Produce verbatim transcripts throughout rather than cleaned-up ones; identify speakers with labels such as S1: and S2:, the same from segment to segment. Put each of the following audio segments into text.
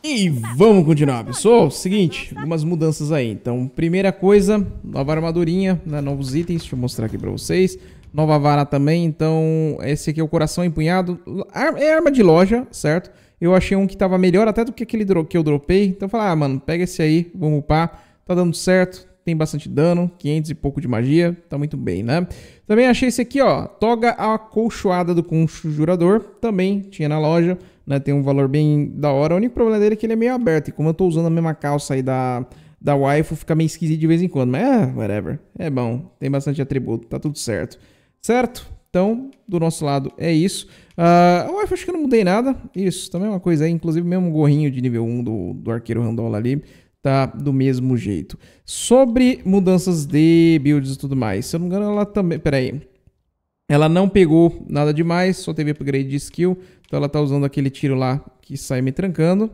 S1: E vamos continuar, pessoal. Seguinte, algumas mudanças aí. Então, primeira coisa, nova armadurinha, né? Novos itens. Deixa eu mostrar aqui pra vocês. Nova vara também. Então, esse aqui é o coração empunhado. É arma de loja, certo? Eu achei um que tava melhor até do que aquele que eu dropei. Então, eu falei, ah, mano, pega esse aí, vamos upar. Tá dando certo. Tem bastante dano, quinhentos e pouco de magia, tá muito bem, né? Também achei esse aqui, ó, toga acolchoada do conjurador, também tinha na loja, né? Tem um valor bem da hora. O único problema dele é que ele é meio aberto, e como eu tô usando a mesma calça aí da, da waifu, fica meio esquisito de vez em quando, mas é, whatever, é bom, tem bastante atributo, tá tudo certo. Certo? Então, do nosso lado é isso. Uh, a waifu acho que eu não mudei nada, isso, também é uma coisa aí, inclusive mesmo gorrinho de nível um do, do arqueiro randola ali, tá do mesmo jeito. Sobre mudanças de builds e tudo mais. Se eu não me engano, ela também... Pera aí. Ela não pegou nada demais, só teve upgrade de skill. Então ela tá usando aquele tiro lá que sai me trancando.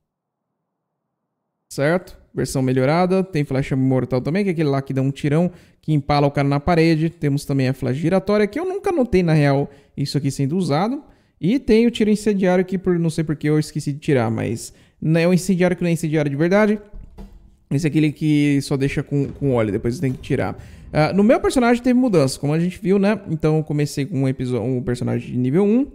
S1: Certo? Versão melhorada. Tem flecha mortal também, que é aquele lá que dá um tirão, que empala o cara na parede. Temos também a flecha giratória, que eu nunca notei, na real, isso aqui sendo usado. E tem o tiro incendiário, que por não sei porque eu esqueci de tirar, mas... Não é o incendiário que não é incendiário de verdade. Esse é aquele que só deixa com, com óleo, depois você tem que tirar. Uh, no meu personagem teve mudança, como a gente viu, né? Então eu comecei com um, episódio, um personagem de nível um.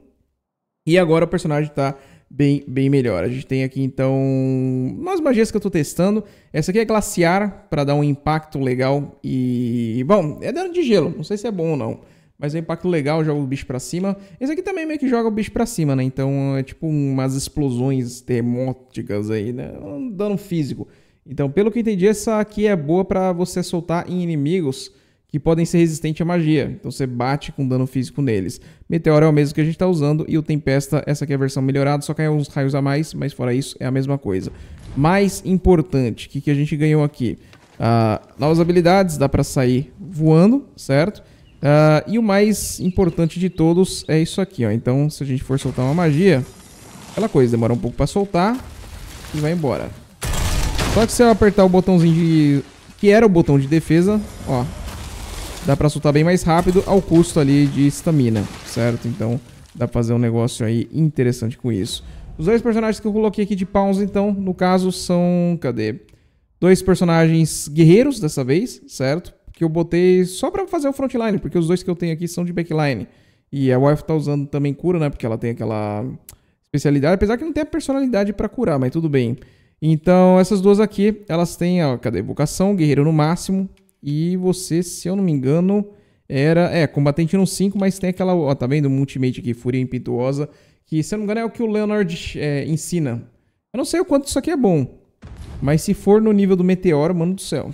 S1: E agora o personagem tá bem, bem melhor. A gente tem aqui, então, umas magias que eu tô testando. Essa aqui é glaciar, para dar um impacto legal. E, bom, é dano de gelo. Não sei se é bom ou não. Mas é um impacto legal, joga o bicho pra cima. Esse aqui também meio que joga o bicho pra cima, né? Então é tipo umas explosões termóticas aí, né? Um dano físico. Então, pelo que eu entendi, essa aqui é boa pra você soltar em inimigos que podem ser resistentes à magia. Então você bate com dano físico neles. Meteoro é o mesmo que a gente tá usando. E o Tempesta, essa aqui é a versão melhorada, só cai uns raios a mais. Mas fora isso, é a mesma coisa. Mais importante, o que, que a gente ganhou aqui? Uh, novas habilidades, dá pra sair voando, certo? Uh, e o mais importante de todos é isso aqui, ó. Então, se a gente for soltar uma magia, aquela coisa, demora um pouco pra soltar e vai embora. Só que se eu apertar o botãozinho de... que era o botão de defesa, ó, dá pra soltar bem mais rápido ao custo ali de estamina, certo? Então, dá pra fazer um negócio aí interessante com isso. Os dois personagens que eu coloquei aqui de pawns, então, no caso, são... Cadê? Dois personagens guerreiros, dessa vez, certo? Que eu botei só pra fazer o frontline, porque os dois que eu tenho aqui são de backline. E a waifu tá usando também cura, né? Porque ela tem aquela especialidade, apesar que não tem a personalidade pra curar, mas tudo bem. Então, essas duas aqui, elas têm, ó, cadê? Evocação, guerreiro no máximo. E você, se eu não me engano, era... É, combatente no cinco, mas tem aquela... Ó, tá vendo? Ultimate aqui, Fúria Impetuosa. Que, se eu não me engano, é o que o Leonard é, ensina. Eu não sei o quanto isso aqui é bom. Mas se for no nível do Meteoro, mano do céu.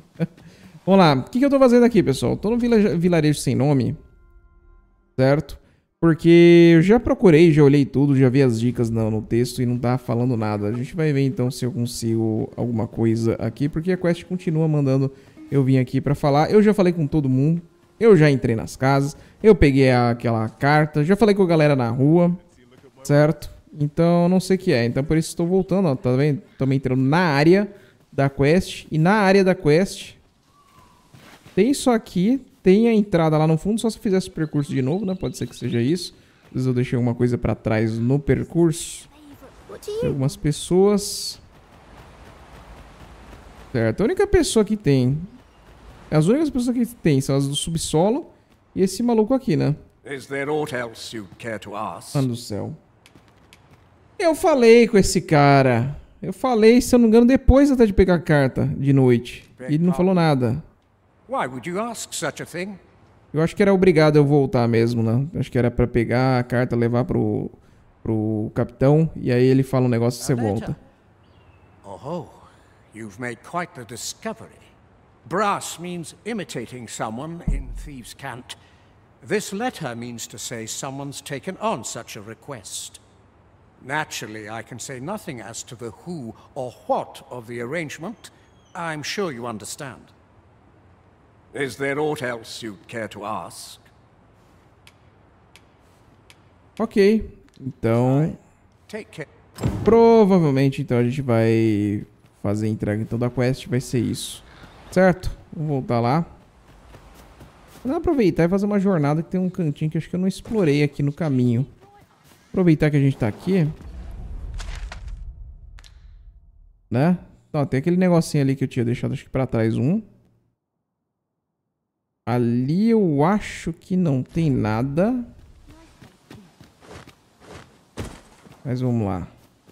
S1: Vamos lá. O que, que eu tô fazendo aqui, pessoal? Tô no vilarejo sem nome. Certo? Porque eu já procurei, já olhei tudo, já vi as dicas no, no texto e não tá falando nada. A gente vai ver então se eu consigo alguma coisa aqui, porque a quest continua mandando eu vir aqui pra falar. Eu já falei com todo mundo, eu já entrei nas casas, eu peguei a, aquela carta, já falei com a galera na rua, certo? Então não sei o que é, então por isso estou voltando, ó, tá vendo? Também entrando na área da quest, e na área da quest tem isso aqui. Tem a entrada lá no fundo, só se eu fizesse o percurso de novo, né? Pode ser que seja isso. Às vezes eu deixei alguma coisa pra trás no percurso. Tem algumas pessoas. Certo, a única pessoa que tem... As únicas pessoas que tem são as do subsolo e esse maluco aqui, né? Mano do céu. Eu falei com esse cara. Eu falei, se eu não me engano, depois até de pegar a carta de noite. E ele não falou nada.
S2: Why would you ask such a thing?
S1: Eu acho que era obrigado eu voltar mesmo, né? Acho que era pra pegar a carta, levar pro, pro capitão, e aí ele fala um negócio e você volta.
S2: Oh, you've made quite the discovery. Brass means imitating someone in Thieves' Cant. This letter means to say someone's taken on such a request. Naturally, I can say nothing as to the who or what of the arrangement. I'm sure you understand. Is there aught else you'd care to ask?
S1: Ok, então provavelmente então a gente vai fazer a entrega então da quest, vai ser isso, certo? Vamos voltar lá. Vamos aproveitar e fazer uma jornada que tem um cantinho que acho que eu não explorei aqui no caminho. Aproveitar que a gente tá aqui. Né? Ó, tem aquele negocinho ali que eu tinha deixado, acho que pra trás um. Ali eu acho que não tem nada. Mas vamos lá.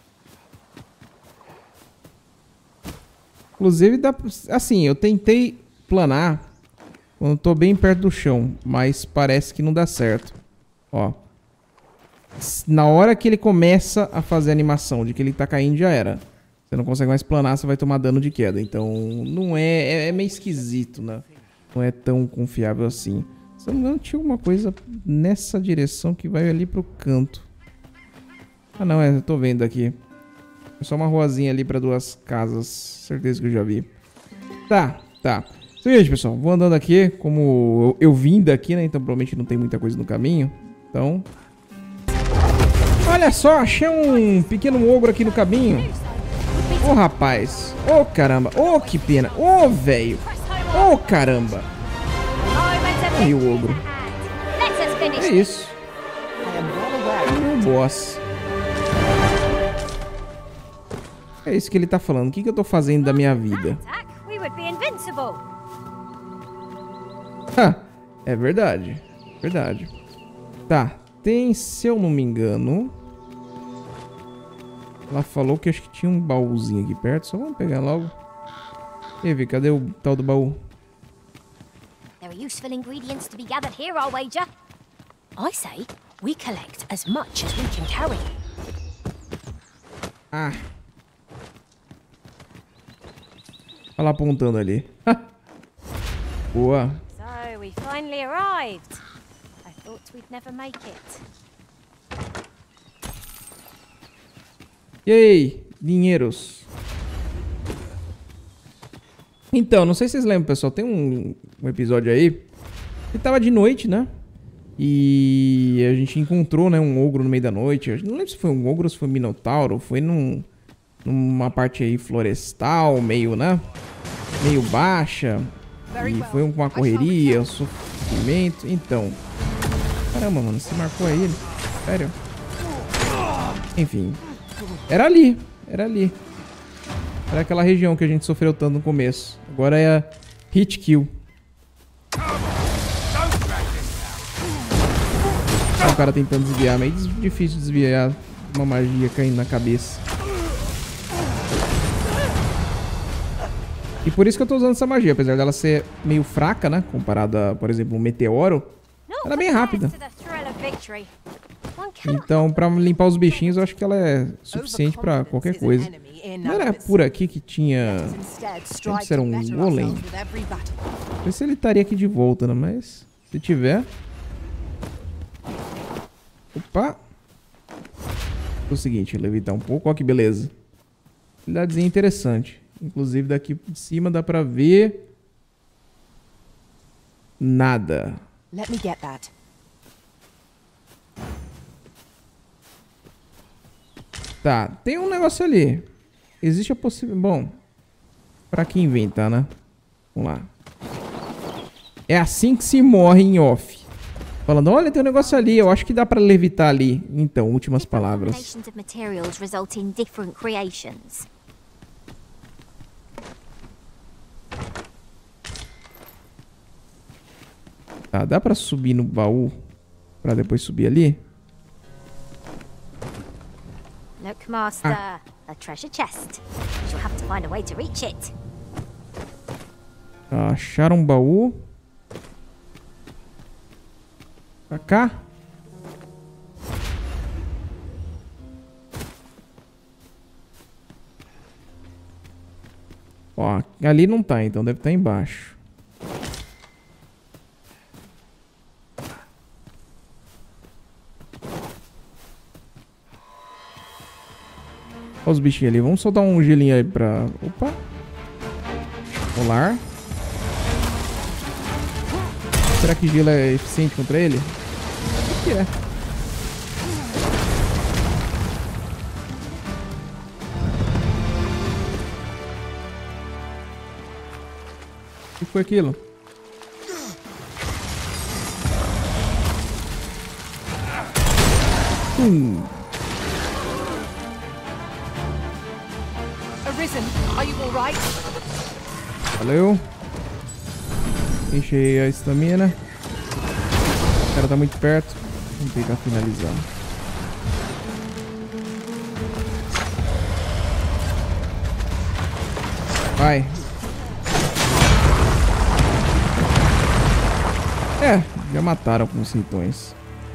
S1: Inclusive, dá, assim, eu tentei planar quando eu tô bem perto do chão, mas parece que não dá certo. Ó. Na hora que ele começa a fazer a animação de que ele tá caindo, já era. Você não consegue mais planar, você vai tomar dano de queda. Então, não é... É, é meio esquisito, né? Não é tão confiável assim. Se eu não me engano, tinha alguma coisa nessa direção que vai ali pro canto. Ah, não, é, eu tô vendo aqui. É só uma ruazinha ali pra duas casas. Certeza que eu já vi. Tá, tá. Seguinte, pessoal. Vou andando aqui. Como eu, eu vim daqui, né? Então provavelmente não tem muita coisa no caminho. Então... Olha só, achei um pequeno ogro aqui no caminho. Ô, oh, rapaz. Ô, oh, caramba. Ô, oh, que pena. Ô, oh, velho. Ô, oh, caramba. Aí o ogro. É isso. Meu boss. É isso que ele tá falando. O que, que eu tô fazendo da minha vida? É verdade. Verdade. Tá. Tem, se eu não me engano... Ela falou que acho que tinha um baúzinho aqui perto. Só vamos pegar logo. E aí, cadê o tal do baú?
S3: There are useful ingredients to be gathered here, I'll wager. I say we collect as much as we can carry.
S1: Ah. Olha lá apontando ali. Boa.
S3: So we finally arrived. I thought we'd never make it.
S1: E aí, dinheiros? Então, não sei se vocês lembram, pessoal. Tem um, um episódio aí que tava de noite, né? E a gente encontrou, né, um ogro no meio da noite. Eu não lembro se foi um ogro ou se foi um minotauro. Foi num, numa parte aí florestal, meio, né? Meio baixa. E foi uma correria, um sofrimento. Então... Caramba, mano, você marcou aí ele? Sério? Enfim... Era ali, era ali. Era aquela região que a gente sofreu tanto no começo. Agora é a hit kill. O cara tentando desviar, meio difícil desviar uma magia caindo na cabeça. E por isso que eu tô usando essa magia, apesar dela ser meio fraca, né? Comparada a, por exemplo, um meteoro. Ela é bem rápida. Então, pra limpar os bichinhos, eu acho que ela é suficiente pra qualquer coisa. Não era por aqui que tinha... Não se era um golem. Não sei se ele estaria aqui de volta, né? Mas se tiver... Opa! É o seguinte, levitar um pouco. Olha que beleza. Habilidadezinha interessante. Inclusive daqui de cima dá pra ver... Nada.
S4: Let me get that.
S1: Tá, tem um negócio ali. Existe a possibilidade... Bom, pra que inventar, né? Vamos lá. É assim que se morre em off. Falando, olha, tem um negócio ali. Eu acho que dá pra levitar ali. Então, últimas palavras. Tá, dá pra subir no baú pra depois subir ali?
S3: Look, Master, ah. a treasure chest. You'll have to find a way to reach it.
S1: Acharam um baú. Pra cá. Ó, ali não tá, então deve estar embaixo. Olha os bichinhos ali. Vamos soltar um gelinho aí pra... Opa. Rolar. Será que gelo é eficiente contra ele? Acho que é. O que foi aquilo? Hum.
S4: Risen, are you all right?
S1: Valeu. Enchei a estamina. O cara tá muito perto. Vamos tentar finalizar. Vai. É, já mataram com os rintões.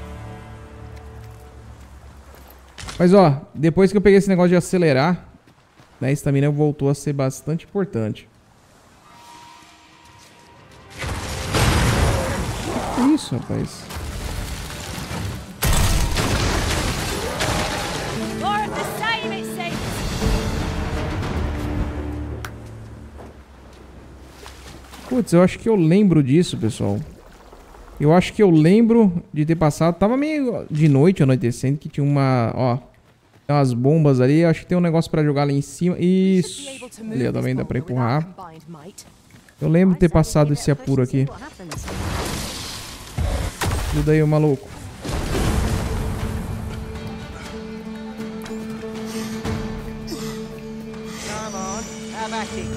S1: Mas ó, depois que eu peguei esse negócio de acelerar, né, a estamina voltou a ser bastante importante. Que isso, rapaz?
S3: More of the same, it seems.
S1: Putz, eu acho que eu lembro disso, pessoal. Eu acho que eu lembro de ter passado... Tava meio de noite, anoitecendo, que tinha uma... Ó, tem umas bombas ali. Eu acho que tem um negócio pra jogar lá em cima. Isso. Ali também dá pra empurrar. Eu lembro de ter passado esse apuro aqui. Ajuda aí, o maluco.
S5: Come on, have at it.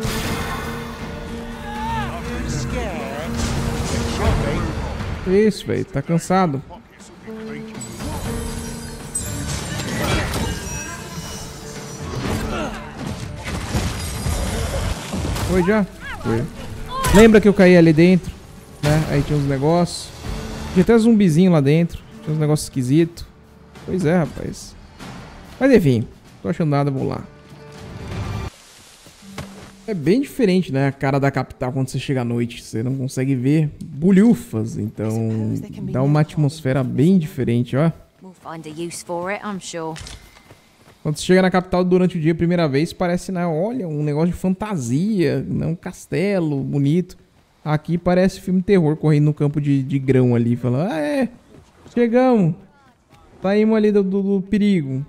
S5: I'm scared.
S1: Isso, velho. Tá cansado. Foi já? Foi. Lembra que eu caí ali dentro, né? Aí tinha uns negócios. Tinha até zumbizinho lá dentro. Tinha uns negócios esquisitos. Pois é, rapaz. Mas enfim, não tô achando nada, vou lá. É bem diferente, né? A cara da capital quando você chega à noite. Você não consegue ver bulhufas. Então dá uma atmosfera bem diferente, ó.
S3: We'll find a use for it, I'm sure.
S1: Quando você chega na capital durante o dia a primeira vez, parece, né? Olha, um negócio de fantasia, né, um castelo bonito. Aqui parece filme terror correndo no campo de, de grão ali, falando, ah, é, chegamos. Saímos ali do, do, do perigo.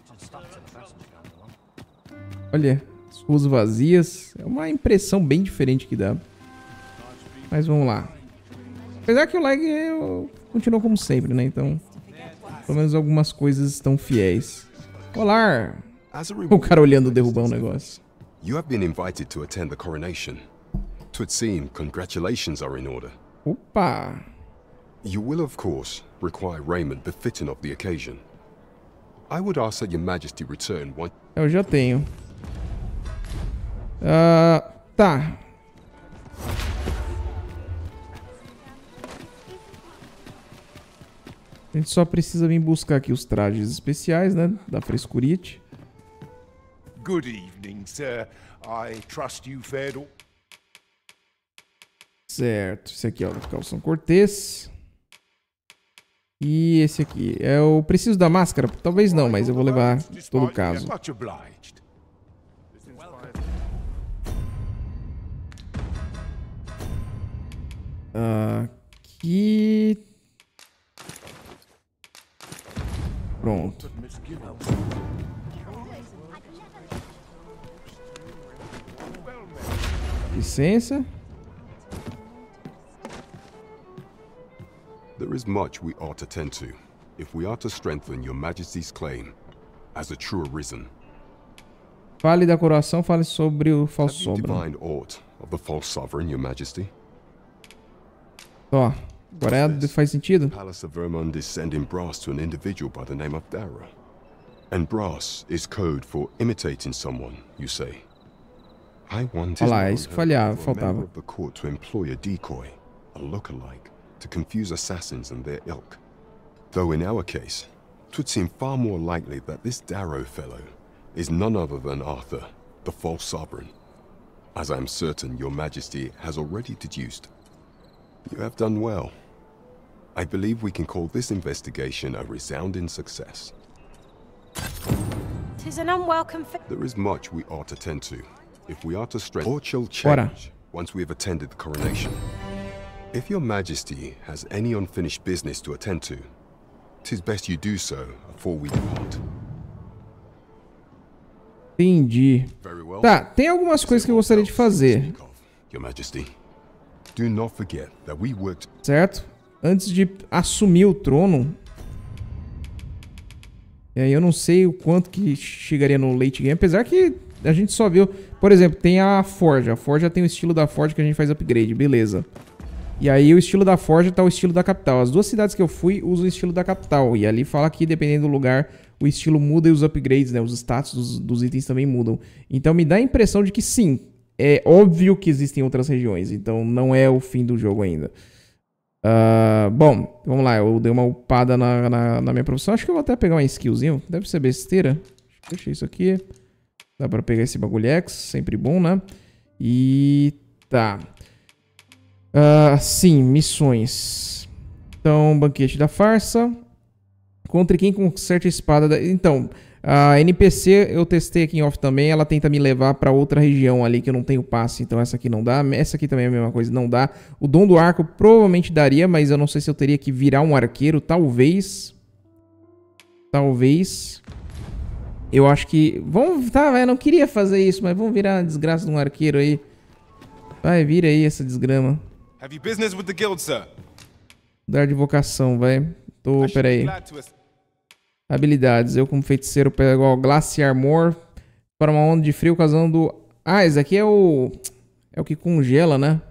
S1: Olha, as ruas vazias. É uma impressão bem diferente que dá. Mas vamos lá. Apesar que o lag eu, continua como sempre, né? Então, pelo menos algumas coisas estão fiéis. Olá! O cara olhando derrubar um negócio.
S6: You have been invited to attend the coronation. Twould seem congratulations are in order.
S1: Opa!
S6: You will, of course, require raiment befitting of the occasion. I would ask that your majesty return one...
S1: Eu já tenho. Uh, tá. A gente só precisa vir buscar aqui os trajes especiais, né? Da Frescurite.
S7: Good evening, sir. I trust you fared all...
S1: Certo. Esse aqui é o do Calção Cortês. E esse aqui. Eu preciso da máscara? Talvez não, mas eu vou levar em todo caso.
S7: Much obliged.
S1: Aqui... Pronto. Licença.
S6: There is much we ought to tend to, if we are to strengthen your majesty's claim as a true arisen.
S1: Fale da coroação, fale sobre o
S6: Have
S1: falso
S6: you
S1: sombra.
S6: divined aught of the false sovereign, your majesty?
S1: Ó, agora é, faz sentido?
S6: The Palace of Vermund is sending brass to an individual by the name of Darrow. And brass is code for imitating someone, you say. I want
S1: Olha lá, isso que falhava,
S6: for a member
S1: faltava.
S6: of the court to employ a decoy, a look-alike, to confuse assassins and their ilk. Though in our case, 'twould seem far more likely that this Darrow fellow is none other than Arthur, the false sovereign, as I am certain your majesty has already deduced. You have done well. I believe we can call this investigation a resounding success.
S3: 'Tis an unwelcome fa-
S6: There is much we ought to tend to, if we are to strengthen or shall
S1: Bora.
S6: change once we have attended the coronation. If your majesty has any unfinished business to attend to, 'tis best you do so before we depart.
S1: Entendi.
S6: Very well.
S1: Tá, tem algumas coisas que eu gostaria de fazer,
S6: Your majesty, do not forget that we worked...
S1: certo? Antes de assumir o trono. E aí eu não sei o quanto que chegaria no late game, apesar que a gente só viu... Por exemplo, tem a Forja. A Forja tem o estilo da Forja que a gente faz upgrade, beleza. E aí o estilo da Forja tá o estilo da capital. As duas cidades que eu fui usam o estilo da capital. E ali fala que, dependendo do lugar, o estilo muda e os upgrades, né? Os status dos, dos itens também mudam. Então me dá a impressão de que sim, é óbvio que existem outras regiões. Então não é o fim do jogo ainda. Uh, bom, vamos lá. Eu dei uma upada na, na, na minha profissão. Acho que eu vou até pegar uma skillzinho. Deve ser besteira. Deixa isso aqui. Dá pra pegar esse bagulho X. Sempre bom, né? E... tá. Uh, sim, missões. Então, banquete da farsa. Contra quem conserta a espada da... Então, a N P C eu testei aqui em off também. Ela tenta me levar pra outra região ali que eu não tenho passe. Então essa aqui não dá. Essa aqui também é a mesma coisa, não dá. O dom do arco provavelmente daria, mas eu não sei se eu teria que virar um arqueiro. Talvez. Talvez. Eu acho que... Vamos... Tá, eu não queria fazer isso, mas vamos virar a desgraça de um arqueiro aí. Vai, vira aí essa desgrama.
S4: Have you business with the guild, sir?
S1: Dar de vocação, vai. Tô, pera aí. Habilidades. Eu como feiticeiro pego o Glaciar Armor para uma onda de frio causando... Ah, esse aqui é o... É o que congela, né?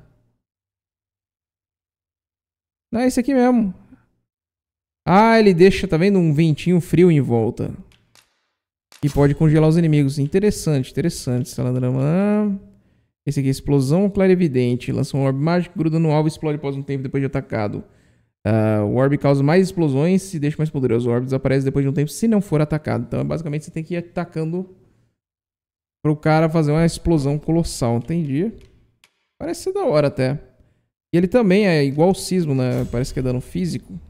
S1: Não, é esse aqui mesmo. Ah, ele deixa, tá vendo? Um ventinho frio em volta. E pode congelar os inimigos. Interessante, interessante. Saladrama. Esse aqui é explosão clarividente. Lança um orbe mágico, gruda no alvo e explode após um tempo depois de atacado. Uh, o orbe causa mais explosões e deixa mais poderoso. O orbe desaparece depois de um tempo se não for atacado. Então, basicamente, você tem que ir atacando pro cara fazer uma explosão colossal. Entendi. Parece ser da hora até. E ele também é igual o sismo, né? Parece que é dano físico.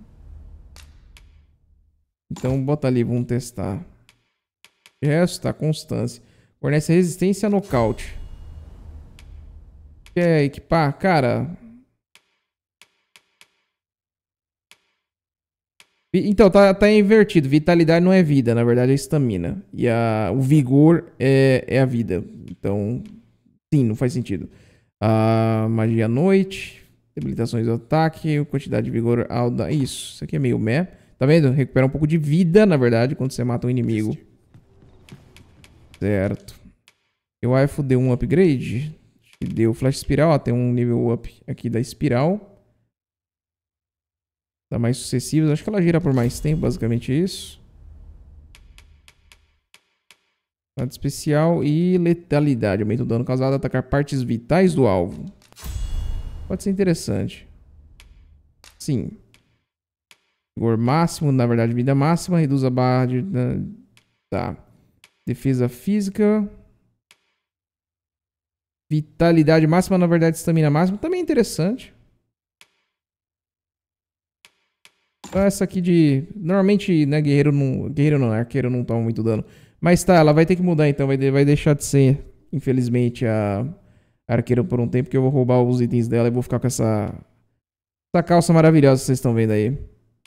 S1: Então, bota ali, vamos testar. De resto, tá, constância. Fornece resistência a nocaute. Quer equipar? Cara... Então, tá, tá invertido. Vitalidade não é vida, na verdade é estamina. E a, o vigor é, é a vida. Então, sim, não faz sentido. A magia à noite. Debilitações do ataque. Quantidade de vigor alta. Isso, isso aqui é meio meh. Tá vendo? Recupera um pouco de vida, na verdade, quando você mata um inimigo. Certo. E o Aifo deu um upgrade. Deu flash espiral. Ó, tem um nível up aqui da espiral. Dá mais sucessivos. Acho que ela gira por mais tempo, basicamente isso. Ataque especial e letalidade. Aumenta o dano causado a atacar partes vitais do alvo. Pode ser interessante. Sim. Vigor máximo, na verdade, vida máxima. Reduz a barra de... Tá. Defesa física. Vitalidade máxima, na verdade, estamina máxima. Também é interessante. Essa aqui de... Normalmente, né, guerreiro não... Guerreiro não, arqueiro não toma muito dano. Mas tá, ela vai ter que mudar então. Vai, de... vai deixar de ser, infelizmente, a arqueira por um tempo. Porque eu vou roubar os itens dela e vou ficar com essa... Essa calça maravilhosa que vocês estão vendo aí.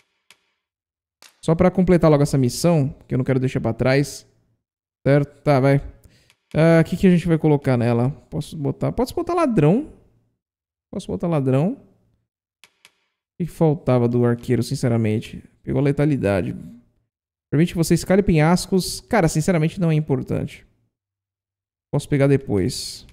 S1: Só pra completar logo essa missão, que eu não quero deixar pra trás. Certo? Tá, vai. O uh, que, que a gente vai colocar nela? Posso botar... Posso botar ladrão. Posso botar ladrão. O que faltava do arqueiro, sinceramente? Pegou a letalidade. Permite que você escale penhascos. Cara, sinceramente não é importante. Posso pegar depois.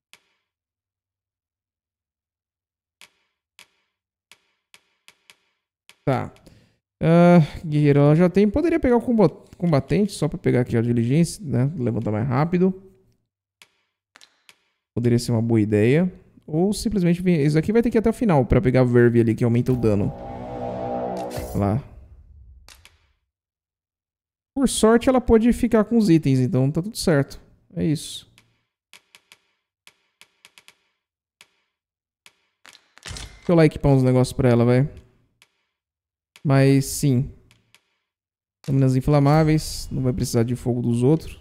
S1: Tá. Uh, guerreiro, ela já tem... Poderia pegar o combatente, só pra pegar aqui a diligência, né? Levantar mais rápido. Poderia ser uma boa ideia. Ou simplesmente... Isso aqui vai ter que ir até o final pra pegar a Verve ali, que aumenta o dano. Olha lá. Por sorte, ela pode ficar com os itens, então tá tudo certo. É isso. Deixa eu lá equipar uns negócios pra ela, vai. Mas, sim. Lâminas inflamáveis. Não vai precisar de fogo dos outros.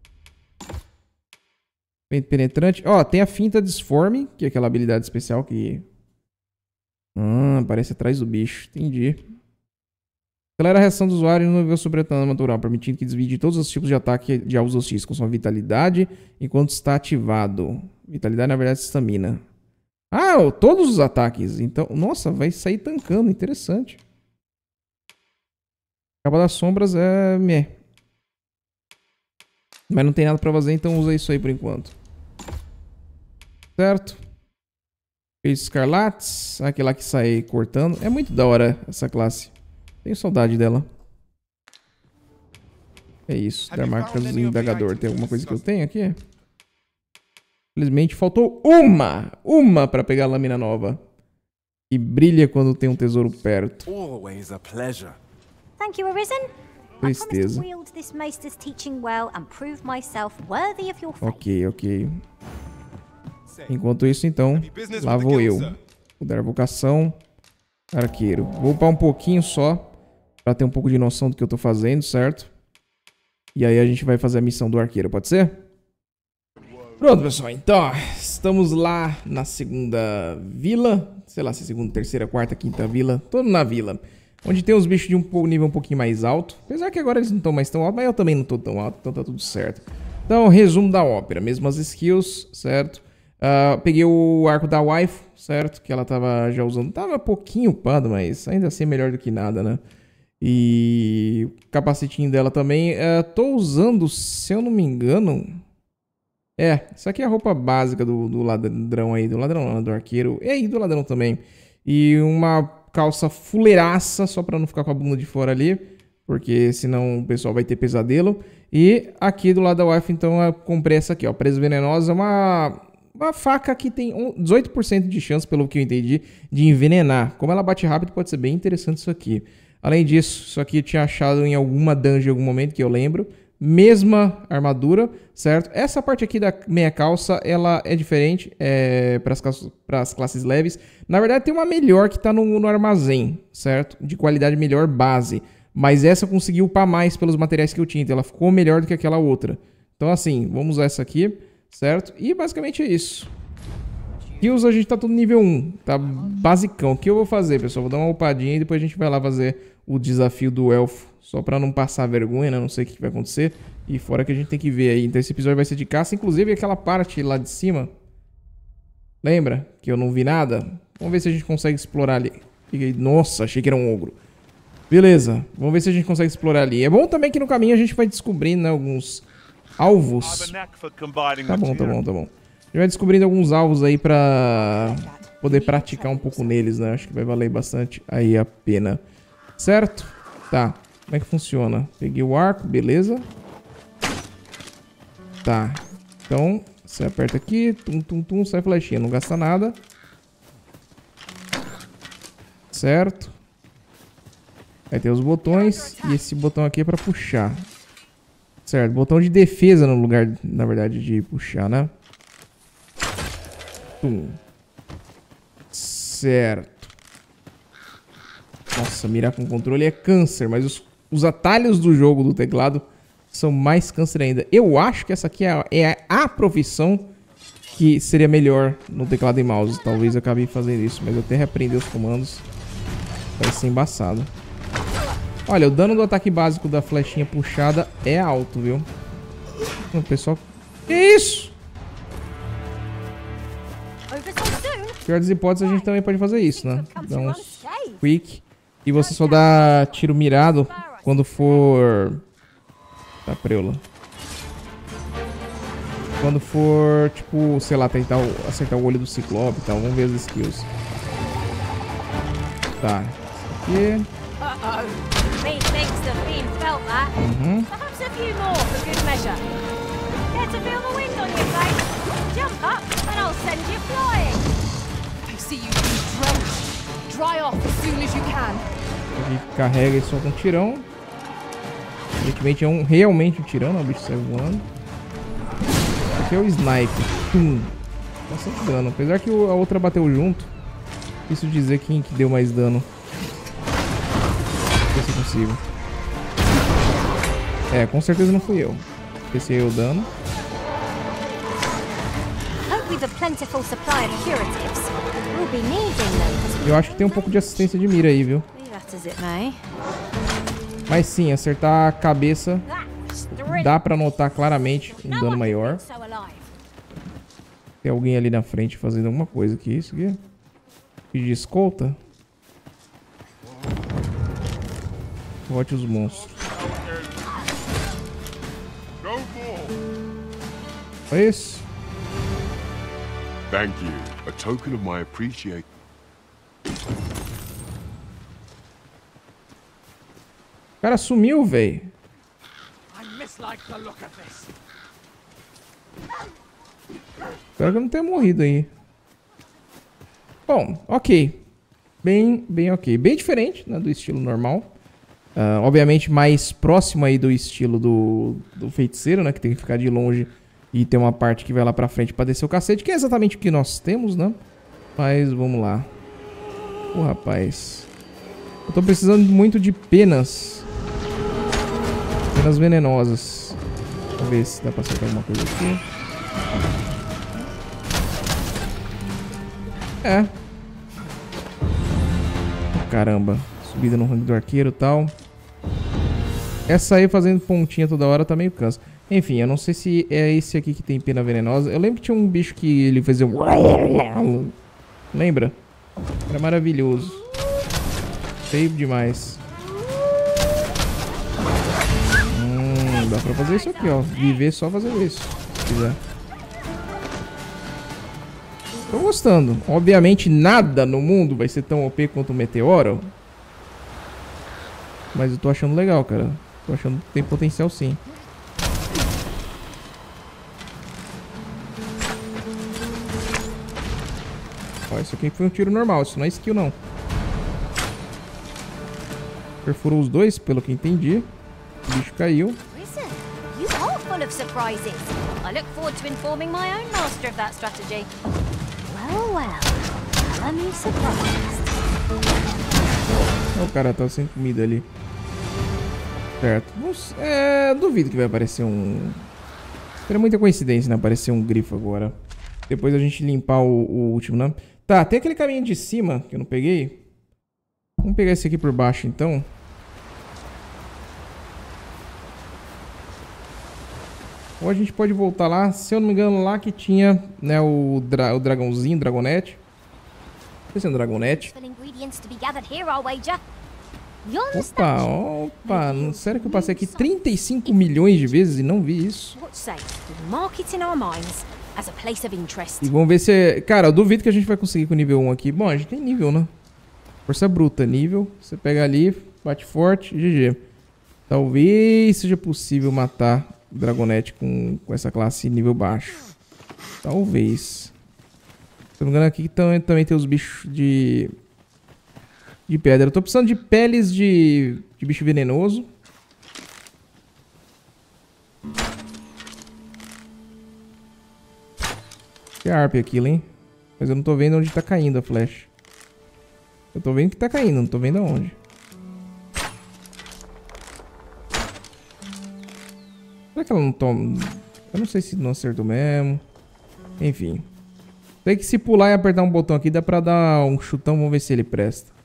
S1: Vento penetrante. Ó, tem a finta disforme, que é aquela habilidade especial que... Ah, aparece atrás do bicho. Entendi. Acelera a reação do usuário no nível superior natural, permitindo que desvie de todos os tipos de ataque de alvos hostis com sua vitalidade enquanto está ativado. Vitalidade, na verdade, é estamina. Ah, todos os ataques. Então, nossa, vai sair tancando. Interessante. Capa das sombras é... Meh. Mas não tem nada pra fazer, então usa isso aí por enquanto. Certo? Fez escarlates. Aquela que sai cortando. É muito da hora essa classe. Tenho saudade dela. É isso. Dar marcas do indagador. Tem alguma coisa que eu tenho aqui? Infelizmente faltou uma. Uma pra pegar a lâmina nova. E brilha quando tem um tesouro perto.
S4: Always a pleasure.
S3: Thank you, Arisen.
S1: Tristeza.
S3: I promise to wield this master's teaching well and prove myself worthy of your faith.
S1: Ok, ok. Enquanto isso, então, lá vou eu. Vou dar vocação. Arqueiro. Vou upar um pouquinho só. Pra ter um pouco de noção do que eu tô fazendo, certo? E aí a gente vai fazer a missão do arqueiro, pode ser? Pronto, pessoal. Então, estamos lá na segunda vila. Sei lá se é segunda, terceira, quarta, quinta vila. Todo na vila. Onde tem os bichos de um nível um pouquinho mais alto. Apesar que agora eles não estão mais tão altos, mas eu também não tô tão alto, então tá tudo certo. Então, resumo da ópera. Mesmas skills, certo? Uh, peguei o arco da wife, certo? Que ela tava já usando. Tava pouquinho upado, mas ainda assim melhor do que nada, né? E o capacetinho dela também. Uh, tô usando, se eu não me engano... É, isso aqui é a roupa básica do, do ladrão aí. Do ladrão não, do arqueiro. E aí, do ladrão também. E uma calça fuleiraça, só pra não ficar com a bunda de fora ali. Porque senão o pessoal vai ter pesadelo. E aqui do lado da wife, então, eu comprei essa aqui, ó. Presa venenosa. Uma, uma faca que tem dezoito por cento de chance, pelo que eu entendi, de envenenar. Como ela bate rápido, pode ser bem interessante isso aqui. Além disso, isso aqui eu tinha achado em alguma dungeon em algum momento, que eu lembro. Mesma armadura, certo? Essa parte aqui da meia calça, ela é diferente é, para as classes leves. Na verdade, tem uma melhor que está no, no armazém, certo? De qualidade melhor base. Mas essa eu consegui upar mais pelos materiais que eu tinha. Então ela ficou melhor do que aquela outra. Então assim, vamos usar essa aqui, certo? E basicamente é isso. Kills a gente tá tudo nível um, tá basicão. O que eu vou fazer, pessoal? Vou dar uma upadinha e depois a gente vai lá fazer o desafio do elfo. Só pra não passar vergonha, né? Não sei o que vai acontecer. E fora que a gente tem que ver aí. Então esse episódio vai ser de caça. Inclusive aquela parte lá de cima. Lembra? Que eu não vi nada? Vamos ver se a gente consegue explorar ali. Nossa, achei que era um ogro. Beleza. Vamos ver se a gente consegue explorar ali. É bom também que no caminho a gente vai descobrindo, né, alguns alvos. Tá bom, tá bom, tá bom. A gente vai descobrindo alguns alvos aí pra poder praticar um pouco neles, né? Acho que vai valer bastante aí a pena. Certo? Tá. Como é que funciona? Peguei o arco, beleza. Tá. Então, você aperta aqui, tum, tum, tum, sai flechinha. Não gasta nada. Certo. Aí tem os botões. E esse botão aqui é pra puxar. Certo. Botão de defesa no lugar, na verdade, de puxar, né? Tum. Certo. Nossa, mirar com controle é câncer, mas os, os atalhos do jogo do teclado são mais câncer ainda. Eu acho que essa aqui é, é a profissão que seria melhor no teclado e mouse. Talvez eu acabe fazendo isso, mas eu até reaprender os comandos. Vai ser embaçado. Olha, o dano do ataque básico da flechinha puxada é alto, viu? O pessoal... Que isso? Pior das hipóteses, a gente também pode fazer isso, né? Dá uns quick. E você só dá tiro mirado quando for... Tá, preula. Quando for, tipo, sei lá, tentar acertar o olho do ciclope e tal. Vamos ver as skills. Tá. Isso aqui. Uhum. Ele carrega e solta um tirão. Aparentemente é um, realmente um tirão, né? O bicho sai voando. Aqui é o sniper. Tum. Bastante dano. Apesar que a outra bateu junto. Isso dizer quem que deu mais dano. Não sei se eu consigo. É, com certeza não fui eu. Esse aí é o dano. Eu acho que tem um pouco de assistência de mira aí, viu? Mas sim, acertar a cabeça dá pra notar claramente um dano maior. Tem alguém ali na frente fazendo alguma coisa. Que isso aqui? De escolta? Bote os monstros. É isso.
S6: Thank you. A token of my appreciation.
S1: O cara sumiu, velho.
S5: I mislike the look of this.
S1: Espero que eu não tenha morrido aí. Bom, ok. Bem, bem ok. Bem diferente, né, do estilo normal. Uh, obviamente mais próximo aí do estilo do, do feiticeiro, né? Que tem que ficar de longe e tem uma parte que vai lá pra frente pra descer o cacete. Que é exatamente o que nós temos, né? Mas vamos lá. Ô, oh, rapaz. Eu tô precisando muito de penas. Penas venenosas. Vamos ver se dá pra acertar alguma coisa aqui. É. Caramba. Subida no ranking do arqueiro e tal. Essa aí fazendo pontinha toda hora tá meio cansa. Enfim, eu não sei se é esse aqui que tem pena venenosa. Eu lembro que tinha um bicho que ele fazia um... Lembra? Era maravilhoso. Feio demais. Hum, dá pra fazer isso aqui, ó. Viver só fazendo isso, se quiser. Tô gostando. Obviamente nada no mundo vai ser tão O P quanto o Meteoro. Mas eu tô achando legal, cara. Tô achando que tem potencial sim. Ó, isso aqui foi um tiro normal. Isso não é skill, não. Perfurou os dois, pelo que entendi. O bicho caiu.
S3: Listen, you are full of surprises. I look forward to informing my own master of that strategy. Well, well. Tell me surprised.
S1: O cara tá sem comida ali. Certo. É, duvido que vai aparecer um... Seria muita coincidência, né? Aparecer um grifo agora. Depois a gente limpar o, o último, né? Tá, tem aquele caminho de cima que eu não peguei. Vamos pegar esse aqui por baixo, então. Ou a gente pode voltar lá. Se eu não me engano, lá que tinha, né, o, dra o dragãozinho, dragonete. Não sei se é um dragonete. Opa, opa, sério que eu passei aqui trinta e cinco milhões de vezes e não vi isso. E vamos ver se... Cara, eu duvido que a gente vai conseguir com o nível um aqui. Bom, a gente tem nível, né? Força bruta, nível. Você pega ali, bate forte, G G. Talvez seja possível matar o dragonete com, com essa classe nível baixo. Talvez. Se não me engano, aqui também, também tem os bichos de... De pedra. Eu tô precisando de peles de, de bicho venenoso. Que harp aquilo, hein? Mas eu não tô vendo onde tá caindo a flecha. Eu tô vendo que tá caindo, não tô vendo aonde. Será que ela não toma... Eu não sei se não acertou mesmo. Enfim. Tem que se pular e apertar um botão aqui, dá pra dar um chutão, vamos ver se ele presta.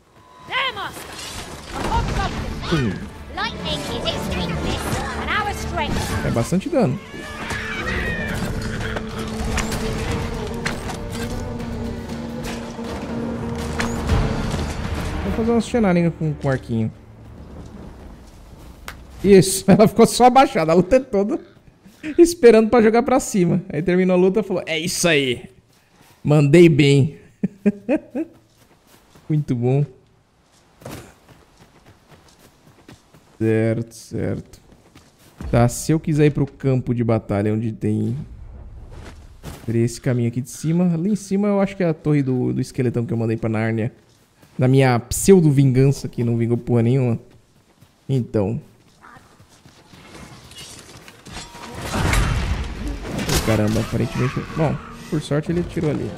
S1: Hum. É bastante dano. Vou fazer umas shenanigans com, com o arquinho. Isso, ela ficou só abaixada a luta toda, esperando pra jogar pra cima. Aí terminou a luta e falou, é isso aí. Mandei bem. Muito bom. Certo, certo. Tá, se eu quiser ir pro campo de batalha onde tem... Teria esse caminho aqui de cima. Ali em cima eu acho que é a torre do, do esqueletão que eu mandei pra Nárnia. Na minha pseudo-vingança, que não vingou porra nenhuma. Então. Oh, caramba, aparentemente... Bom, por sorte ele tirou ali.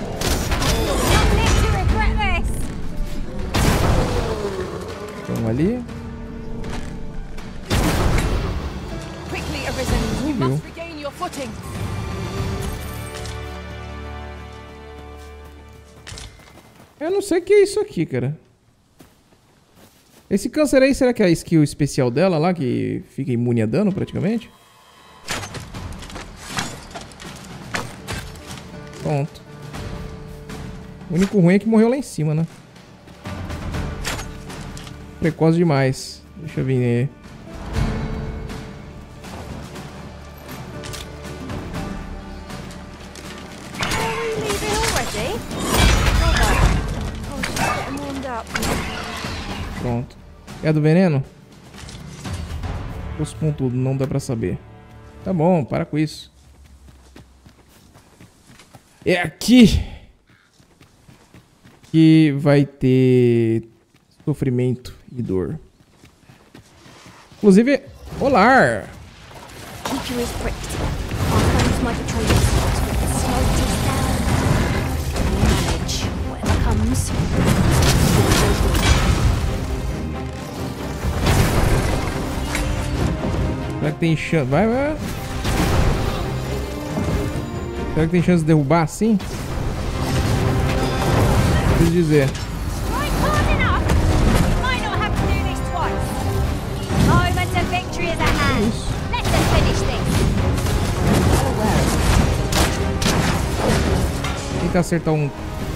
S1: Vamos ali. Viu? Eu não sei o que é isso aqui, cara. Esse câncer aí, será que é a skill especial dela lá, que fica imune a dano praticamente? Pronto. O único ruim é que morreu lá em cima, né? Precoce demais. Deixa eu vir aí. Pronto. É do veneno? Os pontudos, não dá pra saber. Tá bom, para com isso. É aqui que vai ter sofrimento e dor. Inclusive, olá!
S3: Keep your ears pricked. Our friends might betray themselves with the slightest sound. Manage whatever comes.
S1: Será que tem chance? Vai, vai. Será que tem chance de derrubar assim? Preciso dizer.
S3: Right hard enough. You might not have to do this twice. Moment of victory is at hand. Let them finish this.
S1: Tenta acertar um.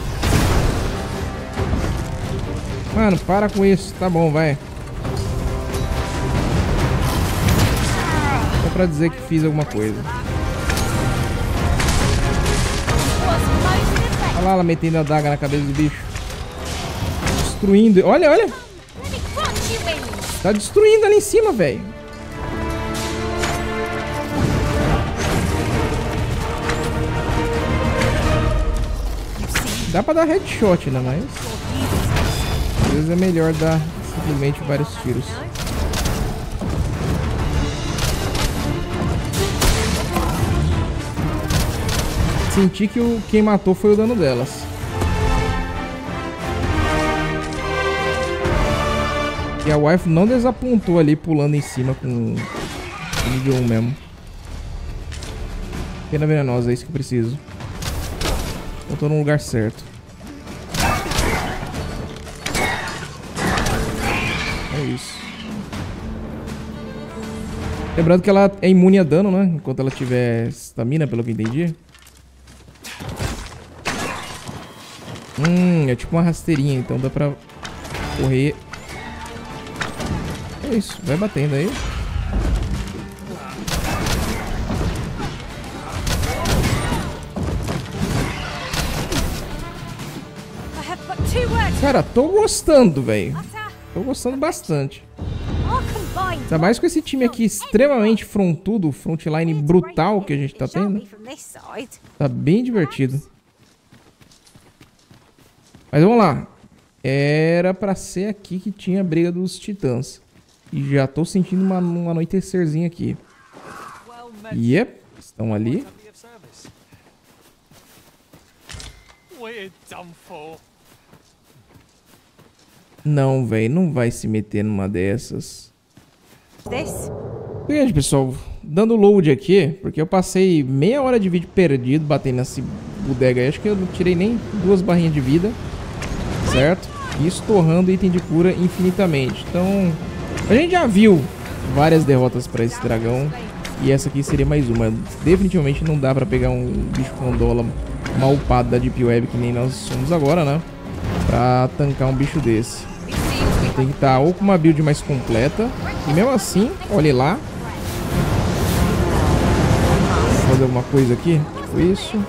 S1: Mano, para com isso. Tá bom, vai. Só pra dizer que fiz alguma coisa. Olha lá ela metendo a daga na cabeça do bicho. Destruindo. Olha, olha. Tá destruindo ali em cima, velho. Dá pra dar headshot, né? Mas às vezes é melhor dar simplesmente vários tiros. Senti que o, quem matou foi o dano delas. E a wife não desapontou ali pulando em cima com nível um mesmo. Pena venenosa, é isso que eu preciso. Eu tô no lugar certo. É isso. Lembrando que ela é imune a dano, né? Enquanto ela tiver estamina, pelo que eu entendi. Hum, é tipo uma rasteirinha, então dá pra correr. É isso, vai batendo aí. Cara, tô gostando, velho. Tô gostando bastante. Ainda mais com esse time aqui extremamente frontudo, frontline brutal que a gente tá tendo. Tá bem divertido. Mas vamos lá. Era pra ser aqui que tinha a briga dos titãs. E já tô sentindo uma, um anoitecerzinho aqui. Yep, estão ali. Não, velho, não vai se meter numa dessas. Gente, pessoal, dando load aqui, porque eu passei meia hora de vídeo perdido batendo nessa bodega aí. Acho que eu não tirei nem duas barrinhas de vida, certo? E estorrando item de cura infinitamente. Então, a gente já viu várias derrotas para esse dragão. E essa aqui seria mais uma. Definitivamente não dá pra pegar um bicho com dólar mal upado da Deep Web, que nem nós somos agora, né? Pra tancar um bicho desse. Tem que estar ou com uma build mais completa. E mesmo assim, olhe lá. Vou fazer alguma coisa aqui. Tipo isso.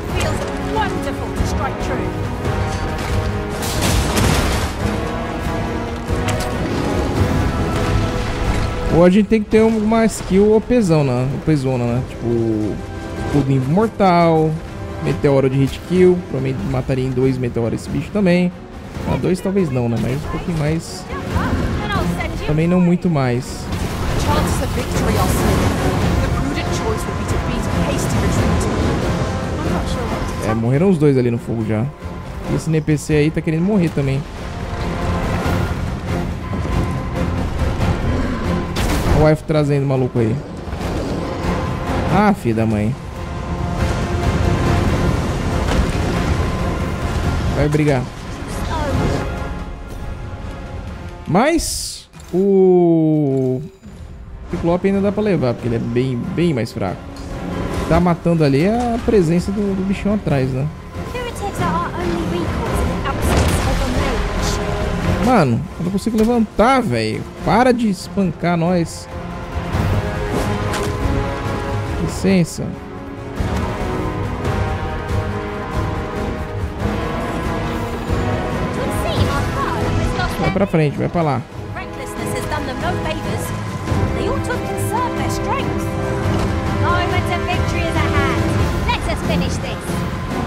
S1: Ou a gente tem que ter uma skill OPzão, né? OPzona, né? Tipo, escudo imortal, meteoro de hit kill. Provavelmente mataria em dois meteoros esse bicho também. Ah, dois talvez não, né? Mas um pouquinho mais. Também não muito mais. É, morreram os dois ali no fogo já. E esse N P C aí tá querendo morrer também. O wife trazendo o maluco aí. Ah, filho da mãe. Vai brigar. Mas o Ciclope ainda dá pra levar, porque ele é bem, bem mais fraco. Tá matando ali a presença do, do bichão atrás, né? Mano, eu não consigo levantar, velho. Para de espancar nós. Licença. Vai pra frente, vai pra lá.
S3: Recklessness has done them no favors. They ought to have conserved their strength. Moment of victory is at hand. Let us finish this.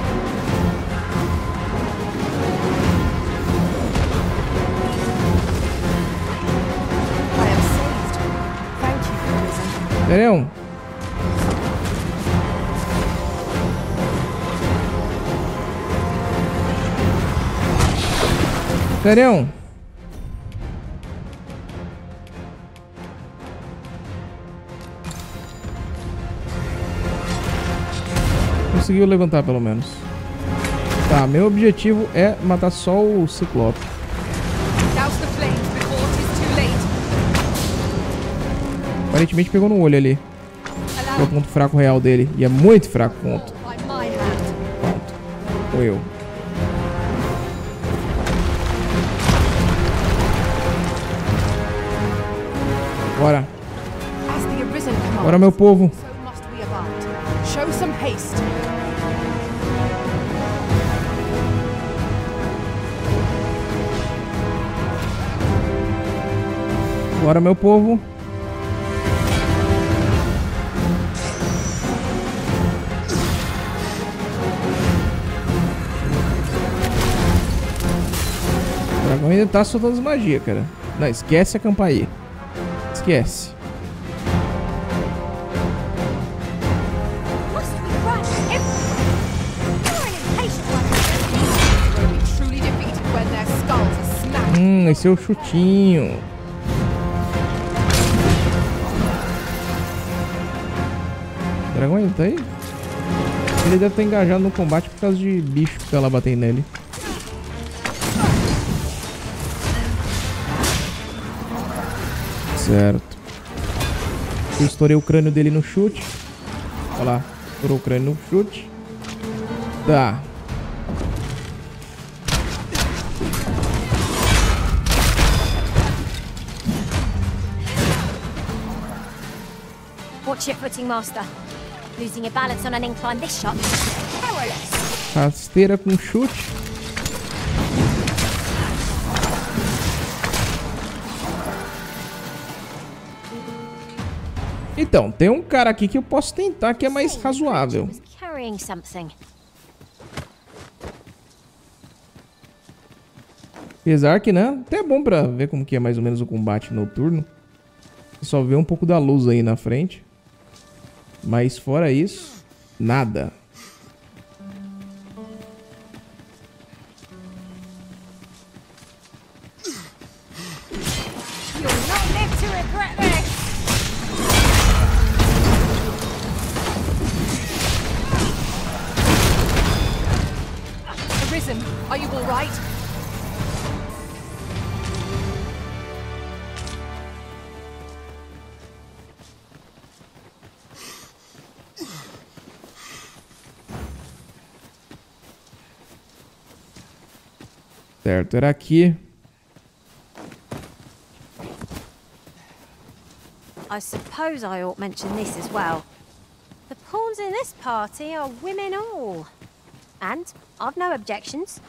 S1: Terion. Terion. Conseguiu levantar pelo menos. Tá, meu objetivo é matar só o Ciclope. Aparentemente pegou no olho ali. É o ponto fraco real dele. E é muito fraco ponto. Pronto. Ou eu. Bora. Bora, meu povo. Bora, meu povo. O dragão ainda tá soltando as magias, cara. Não, esquece a campainha. Esquece. Hum, esse é o chutinho. O dragão ainda tá aí? Ele deve estar engajado no combate por causa de bicho que tá lá batendo nele. Certo. Eu estourei o crânio dele no chute. Olha lá. Estourou o crânio no chute. Tá.
S3: Watch your footing, master. Losing your balance on an incline this shot. Powerless.
S1: Rasteira com chute. Então, tem um cara aqui que eu posso tentar que é mais razoável. Apesar que, né, até é bom pra ver como que é mais ou menos o combate noturno. Você só vê um pouco da luz aí na frente. Mas fora isso, nada.
S8: Arisen, are you all right?
S1: Certo, era aqui.
S3: I suppose I ought mention this as well. The pawns in this party are women all. And I've no objections.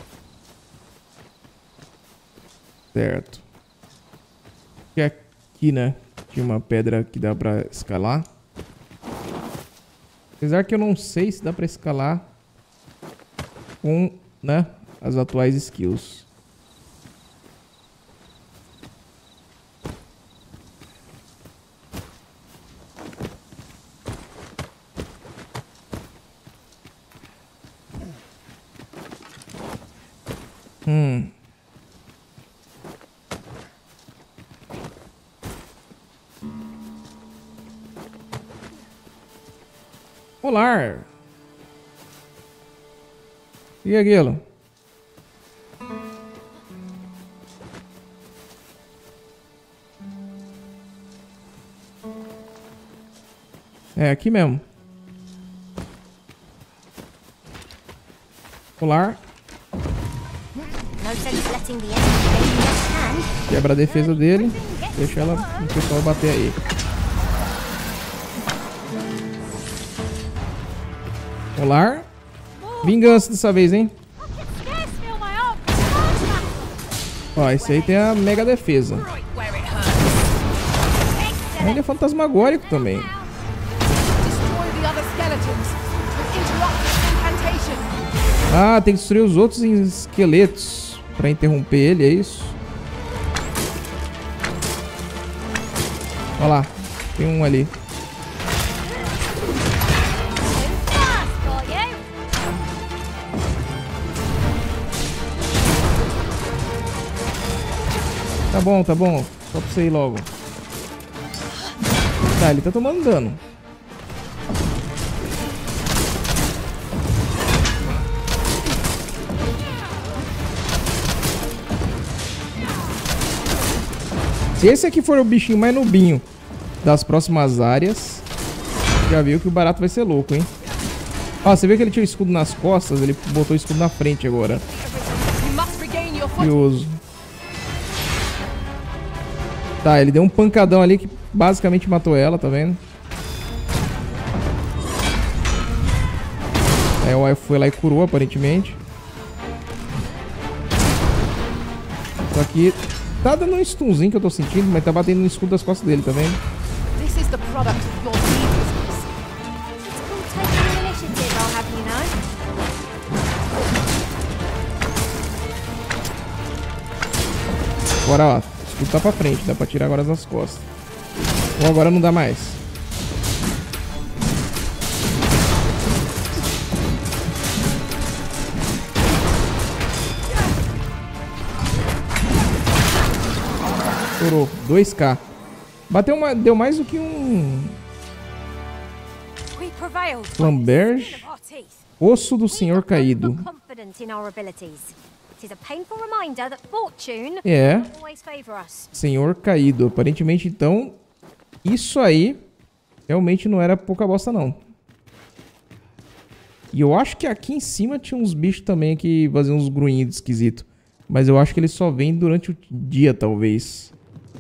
S1: Certo. E aqui, né? Tinha uma pedra que dá pra escalar. Apesar que eu não sei se dá pra escalar com, né, as atuais skills. Hum. Olá. E aquilo? É aqui mesmo. Olá. Quebra a defesa dele. Deixa ela, o pessoal bater aí. Olá. Vingança dessa vez, hein? Ó, esse aí tem a mega defesa. Ele é fantasmagórico também. Ah, tem que destruir os outros esqueletos pra interromper ele, é isso? Olha lá, tem um ali. Tá bom, tá bom. Só pra você ir logo. Tá, ele tá tomando dano. Se esse aqui for o bichinho mais nubinho das próximas áreas, já viu que o barato vai ser louco, hein? Ó, você viu que ele tinha o escudo nas costas? Ele botou o escudo na frente agora. Curioso. Tá, ele deu um pancadão ali que basicamente matou ela, tá vendo? Aí o Elfo foi lá e curou, aparentemente. Só que tá dando um stunzinho que eu tô sentindo, mas tá batendo no escudo das costas dele, tá vendo?
S3: This is the product of your business. It's called taking initiative, I'll have you know.
S1: Agora, ó, o escudo tá pra frente, dá pra tirar agora das costas. Ou agora não dá mais. Estourou, dois K. Bateu uma, deu mais do que um Flamberge, osso do Senhor Caído. É, Senhor Caído. Aparentemente, então, isso aí realmente não era pouca bosta, não. E eu acho que aqui em cima tinha uns bichos também que faziam uns grunhidos esquisitos. Mas eu acho que eles só vêm durante o dia, talvez.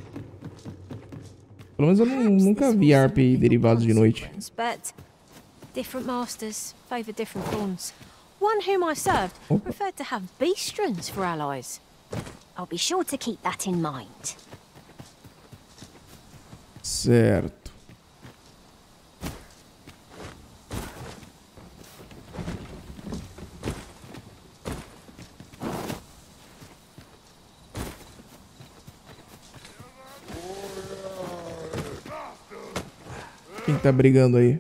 S1: Pelo menos eu não, nunca vi A R P derivados de noite.
S3: Different masters favor different thorns. One whom I served preferred to have beastrons for allies. I'll be sure to keep that in mind.
S1: Certo. Quem tá brigando aí?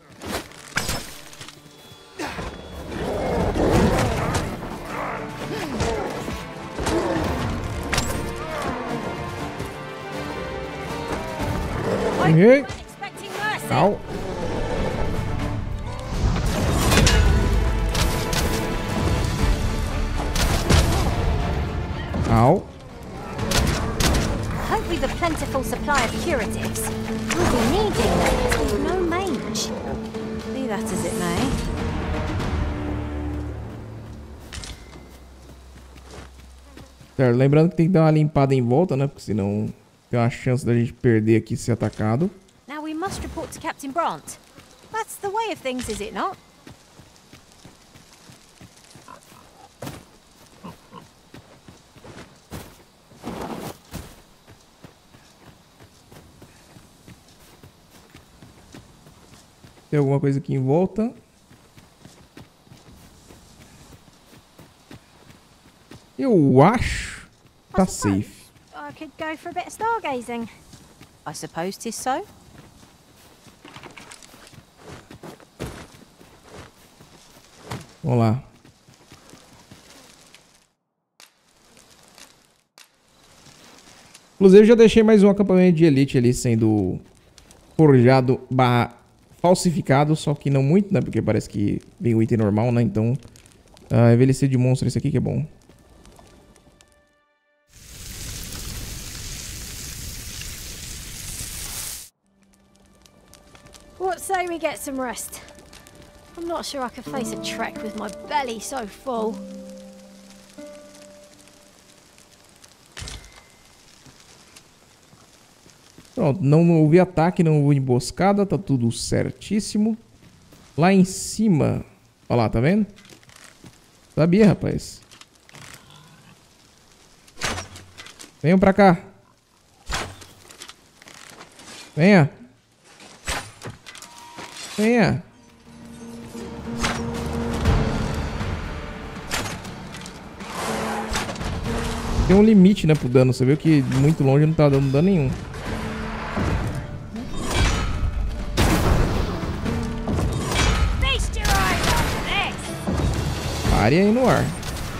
S1: Errei. Au. Au.
S3: Hope with a plentiful supply of curatives. We'll be needing them with no mage. Be that as it may.
S1: Certo, lembrando que tem que dar uma limpada em volta, né? Porque senão tem uma chance da gente perder aqui e ser atacado.
S3: Now we must report to Captain Brant. That's the way of things, is it not?
S1: Tem alguma coisa aqui em volta? Eu acho que tá safe.
S3: I could go for a bit of stargazing. I suppose 'tis so.
S1: Vamos lá. Inclusive, eu já deixei mais um acampamento de elite ali sendo forjado barra falsificado, só que não muito, né? Porque parece que vem o item normal, né? Então, uh, envelhecer de monstro, esse aqui que é bom.
S3: What say we get some rest? I'm not sure I can face a trek with my belly so full.
S1: Pronto, não houve ataque, não houve emboscada, tá tudo certíssimo. Lá em cima, olha lá, tá vendo? Sabia, rapaz. Venham pra cá. Venha. Venha. Tem um limite, né, pro dano. Você viu que muito longe não tá dando dano nenhum. Pare aí no ar.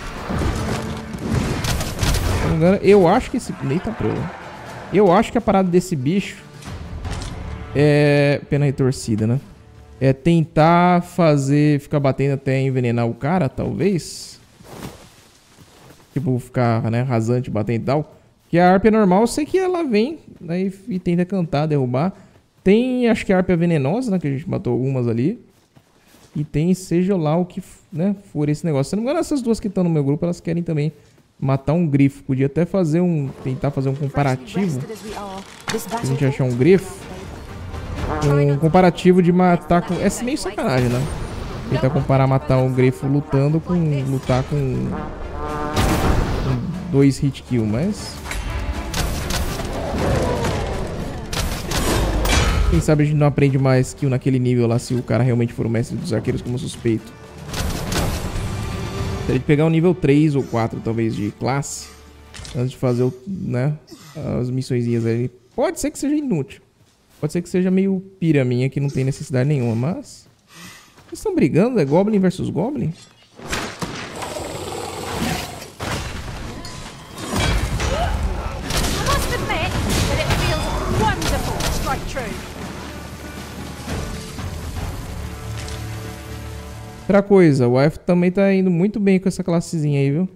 S1: Se não me engano, eu acho que esse... Eita, prelo. Eu acho que a parada desse bicho é... Pena retorcida, né? É tentar fazer... Ficar batendo até envenenar o cara, talvez. Tipo, ficar, né, rasante, batendo e tal. Que a harpia normal, eu sei que ela vem, né, e, e tenta cantar, derrubar. Tem, acho que a harpia venenosa, né, que a gente matou algumas ali. E tem, seja lá o que, né, for esse negócio. Se não me engano, essas duas que estão no meu grupo, elas querem também matar um grifo. Podia até fazer um, tentar fazer um comparativo. Se a gente achar um grifo. Um comparativo de matar com... É meio sacanagem, né? Tentar comparar matar um grifo lutando com lutar com... Dois hit kill, mas... Quem sabe a gente não aprende mais kill naquele nível lá, se o cara realmente for o mestre dos arqueiros como suspeito. Teria de pegar o nível três ou quatro, talvez, de classe. Antes de fazer, o, né, as missõezinhas ali. Pode ser que seja inútil. Pode ser que seja meio pira minha, que não tem necessidade nenhuma, mas... Vocês estão brigando? É Goblin versus Goblin? Outra coisa, o F também tá indo muito bem com essa classezinha aí, viu?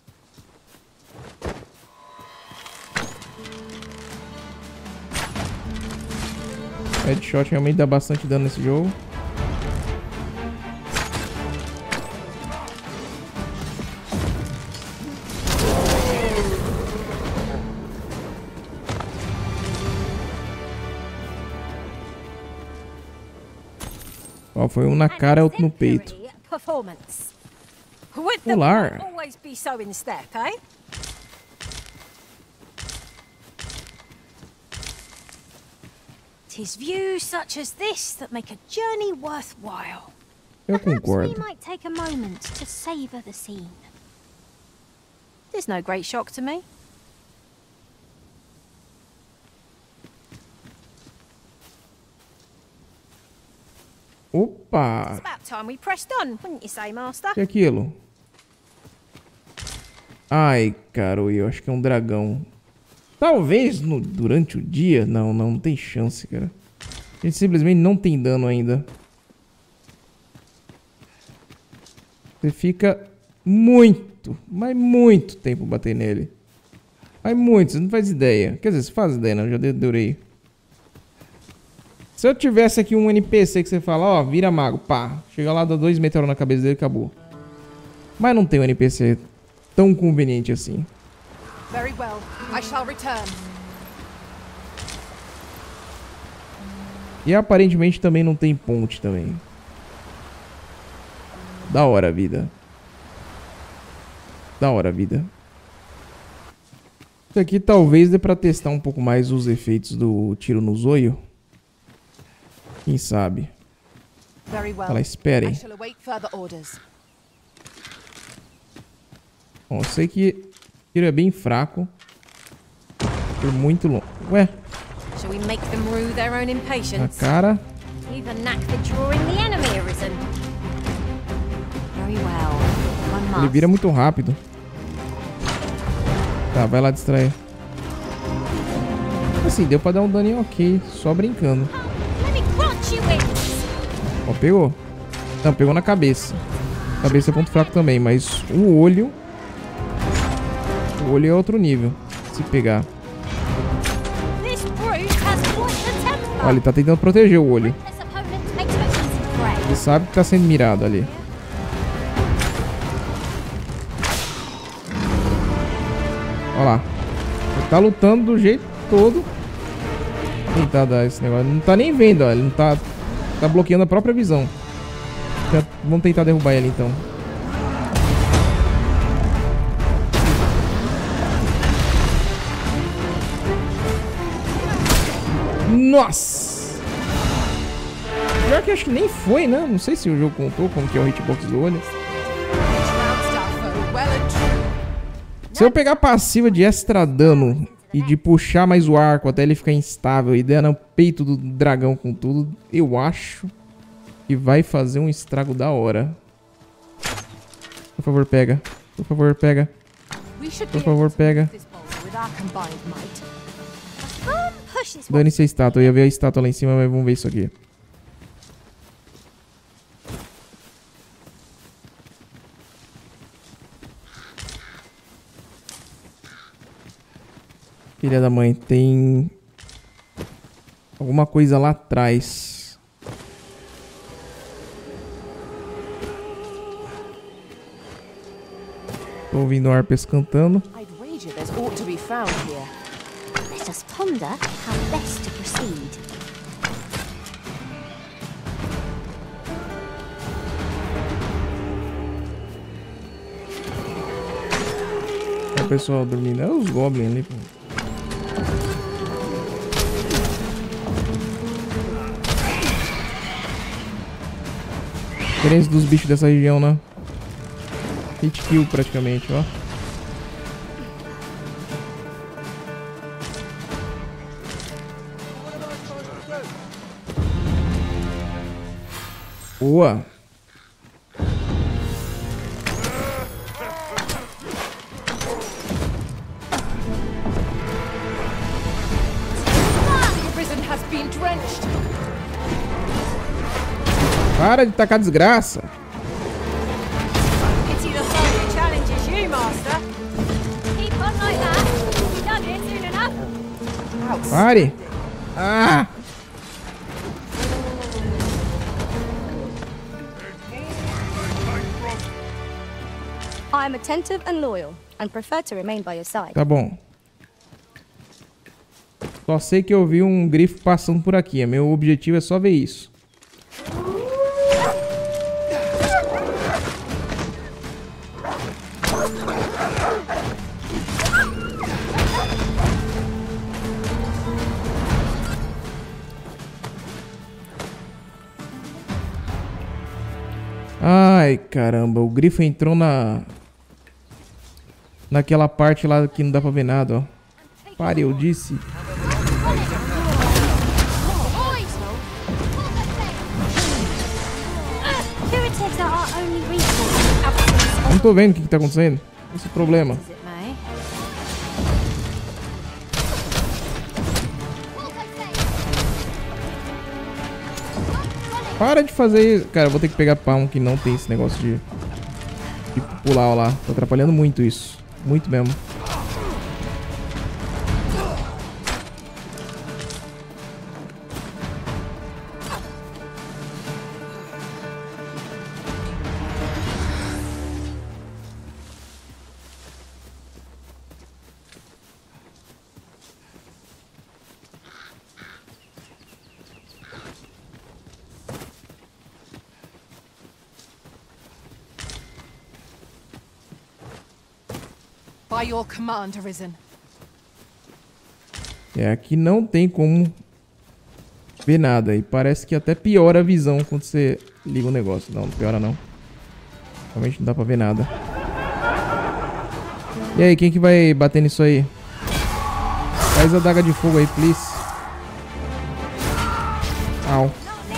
S1: Headshot realmente dá bastante dano nesse jogo. Ó, foi um na cara e outro no peito. Pular.
S3: Tis views such as this that make a journey worthwhile.
S1: Eu
S3: Perhaps
S1: concordo.
S3: we might take a moment to savor the scene. There's no great shock to me.
S1: Opa!
S3: It's about time we pressed on, wouldn't you say, Master?
S1: O que é aquilo? Ai, cara, eu acho que é um dragão. Talvez no, durante o dia. Não, não, não tem chance, cara. A gente simplesmente não tem dano ainda. Você fica muito, mas muito tempo bater nele. Mas muito, você não faz ideia. Quer dizer, você faz ideia, não, já dedurei. Se eu tivesse aqui um N P C que você fala, ó, vira mago, pá. Chega lá, dá dois meteoros na cabeça dele e acabou. Mas não tem um N P C tão conveniente assim.
S8: Very well. I shall return.
S1: E aparentemente também não tem ponte também. Da hora, vida. Da hora, vida. Isso aqui talvez dê pra testar um pouco mais os efeitos do tiro no zóio. Quem sabe?
S8: Very well.
S1: Fala, esperem.
S8: I shall await further orders.
S1: Bom, eu sei que o tiro é bem fraco. Por muito longe. Ué,
S3: Shall we make them rue their own
S1: na
S3: impatience?
S1: cara.
S3: You've a knack for drawing the enemy, Arisen. Very well. One
S1: Ele
S3: must.
S1: vira muito rápido. Tá, vai lá distrair. Assim, deu pra dar um daninho ok. Só brincando.
S3: Let me crunch you in.
S1: Ó, pegou. Não, pegou na cabeça. Cabeça é ponto fraco também, mas o olho... O olho é outro nível. Se pegar.
S3: This brute has quite a temper.
S1: Olha, ele tá tentando proteger o olho.
S3: This opponent makes for easy prey.
S1: Ele sabe que tá sendo mirado ali. Olha lá. Ele tá lutando do jeito todo. Vou tentar dar esse negócio. Não tá nem vendo, ó. Ele não tá... Tá bloqueando a própria visão. Já vamos tentar derrubar ele então. Nossa! Pior que acho que nem foi, né? Não sei se o jogo contou como que é o hitbox do olho. Se eu pegar a passiva de extra dano e de puxar mais o arco até ele ficar instável e der no peito do dragão com tudo, eu acho que vai fazer um estrago da hora. Por favor, pega. Por favor, pega. Por favor, pega. Dane-se a estátua. Eu ia ver a estátua lá em cima, mas vamos ver isso aqui. Filha da mãe, tem alguma coisa lá atrás. Tô ouvindo harpas cantando.
S3: Let us ponder how best to proceed.
S1: É o pessoal dormindo. É os goblins ali. Diferença dos bichos dessa região, né? Hit kill praticamente, ó. Boa. Para de tacar desgraça. Pare. Ah.
S9: I am attentive and loyal, and prefer to remain by your side.
S1: Tá bom. Só sei que eu vi um grifo passando por aqui. Meu objetivo é só ver isso. Ai, caramba, o grifo entrou na... Naquela parte lá que não dá pra ver nada, ó. Pare, eu disse. Não tô vendo o que, que tá acontecendo. Esse é o problema. Para de fazer isso. Cara, eu vou ter que pegar pão que não tem esse negócio de, de pular, ó lá. Tá atrapalhando muito isso. Muito mesmo.
S8: By your command, Arisen.
S1: É, aqui não tem como ver nada. E parece que até piora a visão quando você liga o negócio. Não, não piora não. Realmente não dá pra ver nada. E aí, quem que vai bater nisso aí? Faz a daga de fogo aí, please. Au.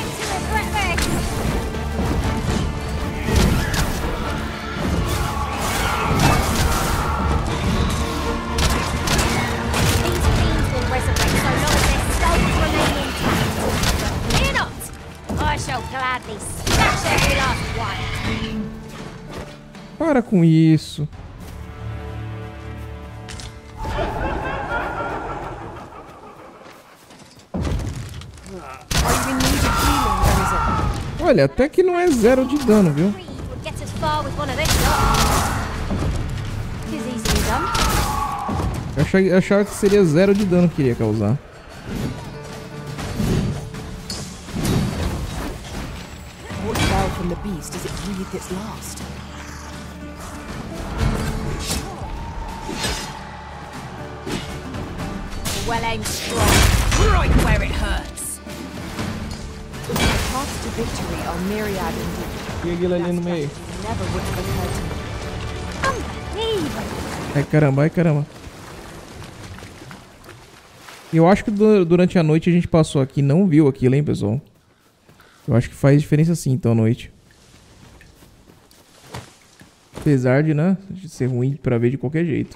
S1: Para com isso. Olha, até que não é zero de dano, viu? Eu achava, eu achava que seria zero de dano que iria causar.
S8: From the beast as it breathed its last.
S3: Well aimed strong. Right where it hurts.
S8: The paths to victory are myriad indeed.
S1: E aquilo ali no meio.
S8: Never would have occurred to me.
S3: Unbelievable.
S1: Ai caramba, ai caramba. Eu acho que du- durante a noite a gente passou aqui e não viu aquilo, hein, pessoal? Eu acho que faz diferença sim, então, à noite. Apesar de, né, de ser ruim pra ver de qualquer jeito.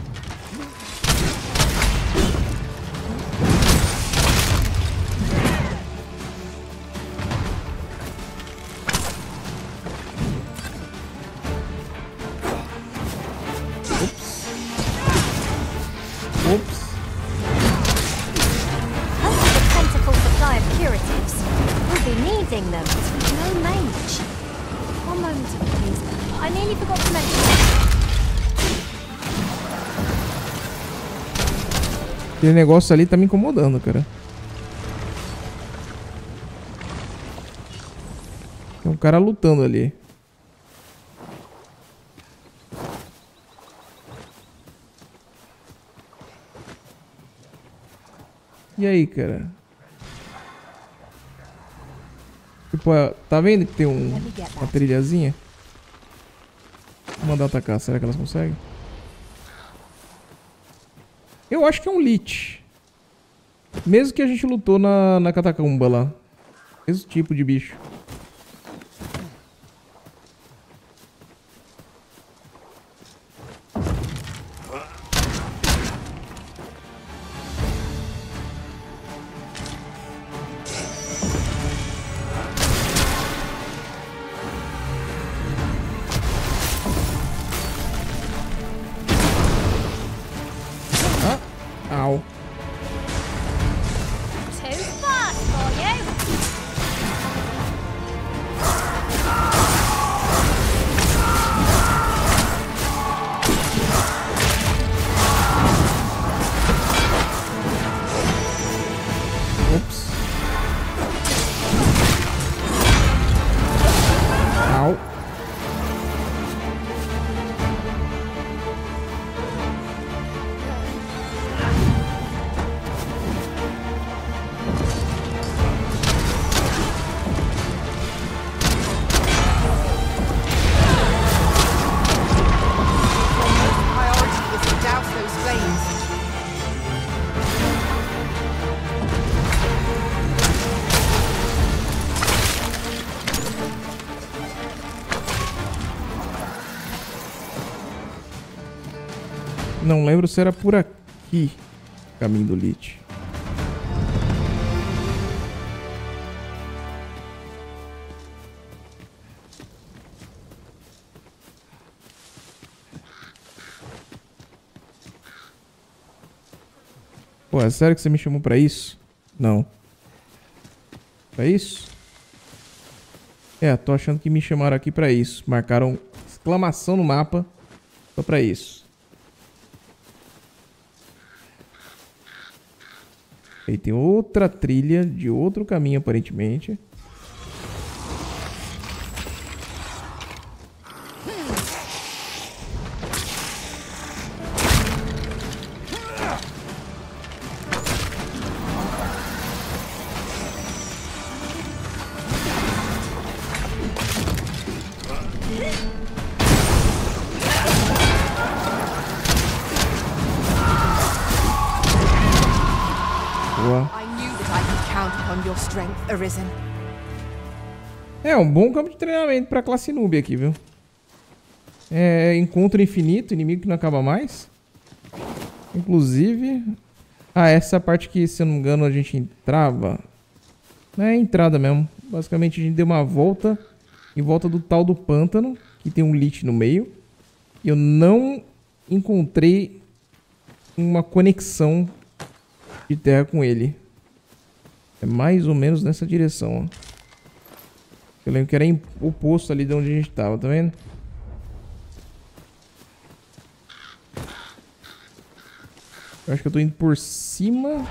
S1: Ops. Ops.
S3: Plentiful supply of curatives. We'll be needing them as we've no mage. One moment, please. I nearly forgot to mention.
S1: Aquele negócio ali tá me incomodando, cara. Tem um cara lutando ali. E aí, cara? Tipo, tá vendo que tem um, uma trilhazinha? Vou mandar atacar. Será que elas conseguem? Eu acho que é um Lich. Mesmo que a gente lutou na, na catacumba lá. Esse tipo de bicho. Au.
S3: Too fast for you.
S1: Ops. Au.
S8: priority is to douse those flames.
S1: Não lembro se era por aqui. Caminho do Lich. Pô, é sério que você me chamou pra isso? Não. Pra isso? É, tô achando que me chamaram aqui pra isso. Marcaram exclamação no mapa só pra isso. Aí tem outra trilha de outro caminho, aparentemente. Boa.
S8: I knew that I could count upon your strength, Arisen.
S1: É um bom campo de treinamento pra classe noob aqui, viu? É, encontro infinito, inimigo que não acaba mais. Inclusive... Ah, essa parte que, se eu não me engano, a gente entrava... Não é entrada mesmo. Basicamente a gente deu uma volta em volta do tal do pântano, que tem um Lich no meio. E eu não encontrei uma conexão de terra com ele. É mais ou menos nessa direção, ó. Eu lembro que era oposto ali de onde a gente tava, tá vendo? Eu acho que eu tô indo por cima.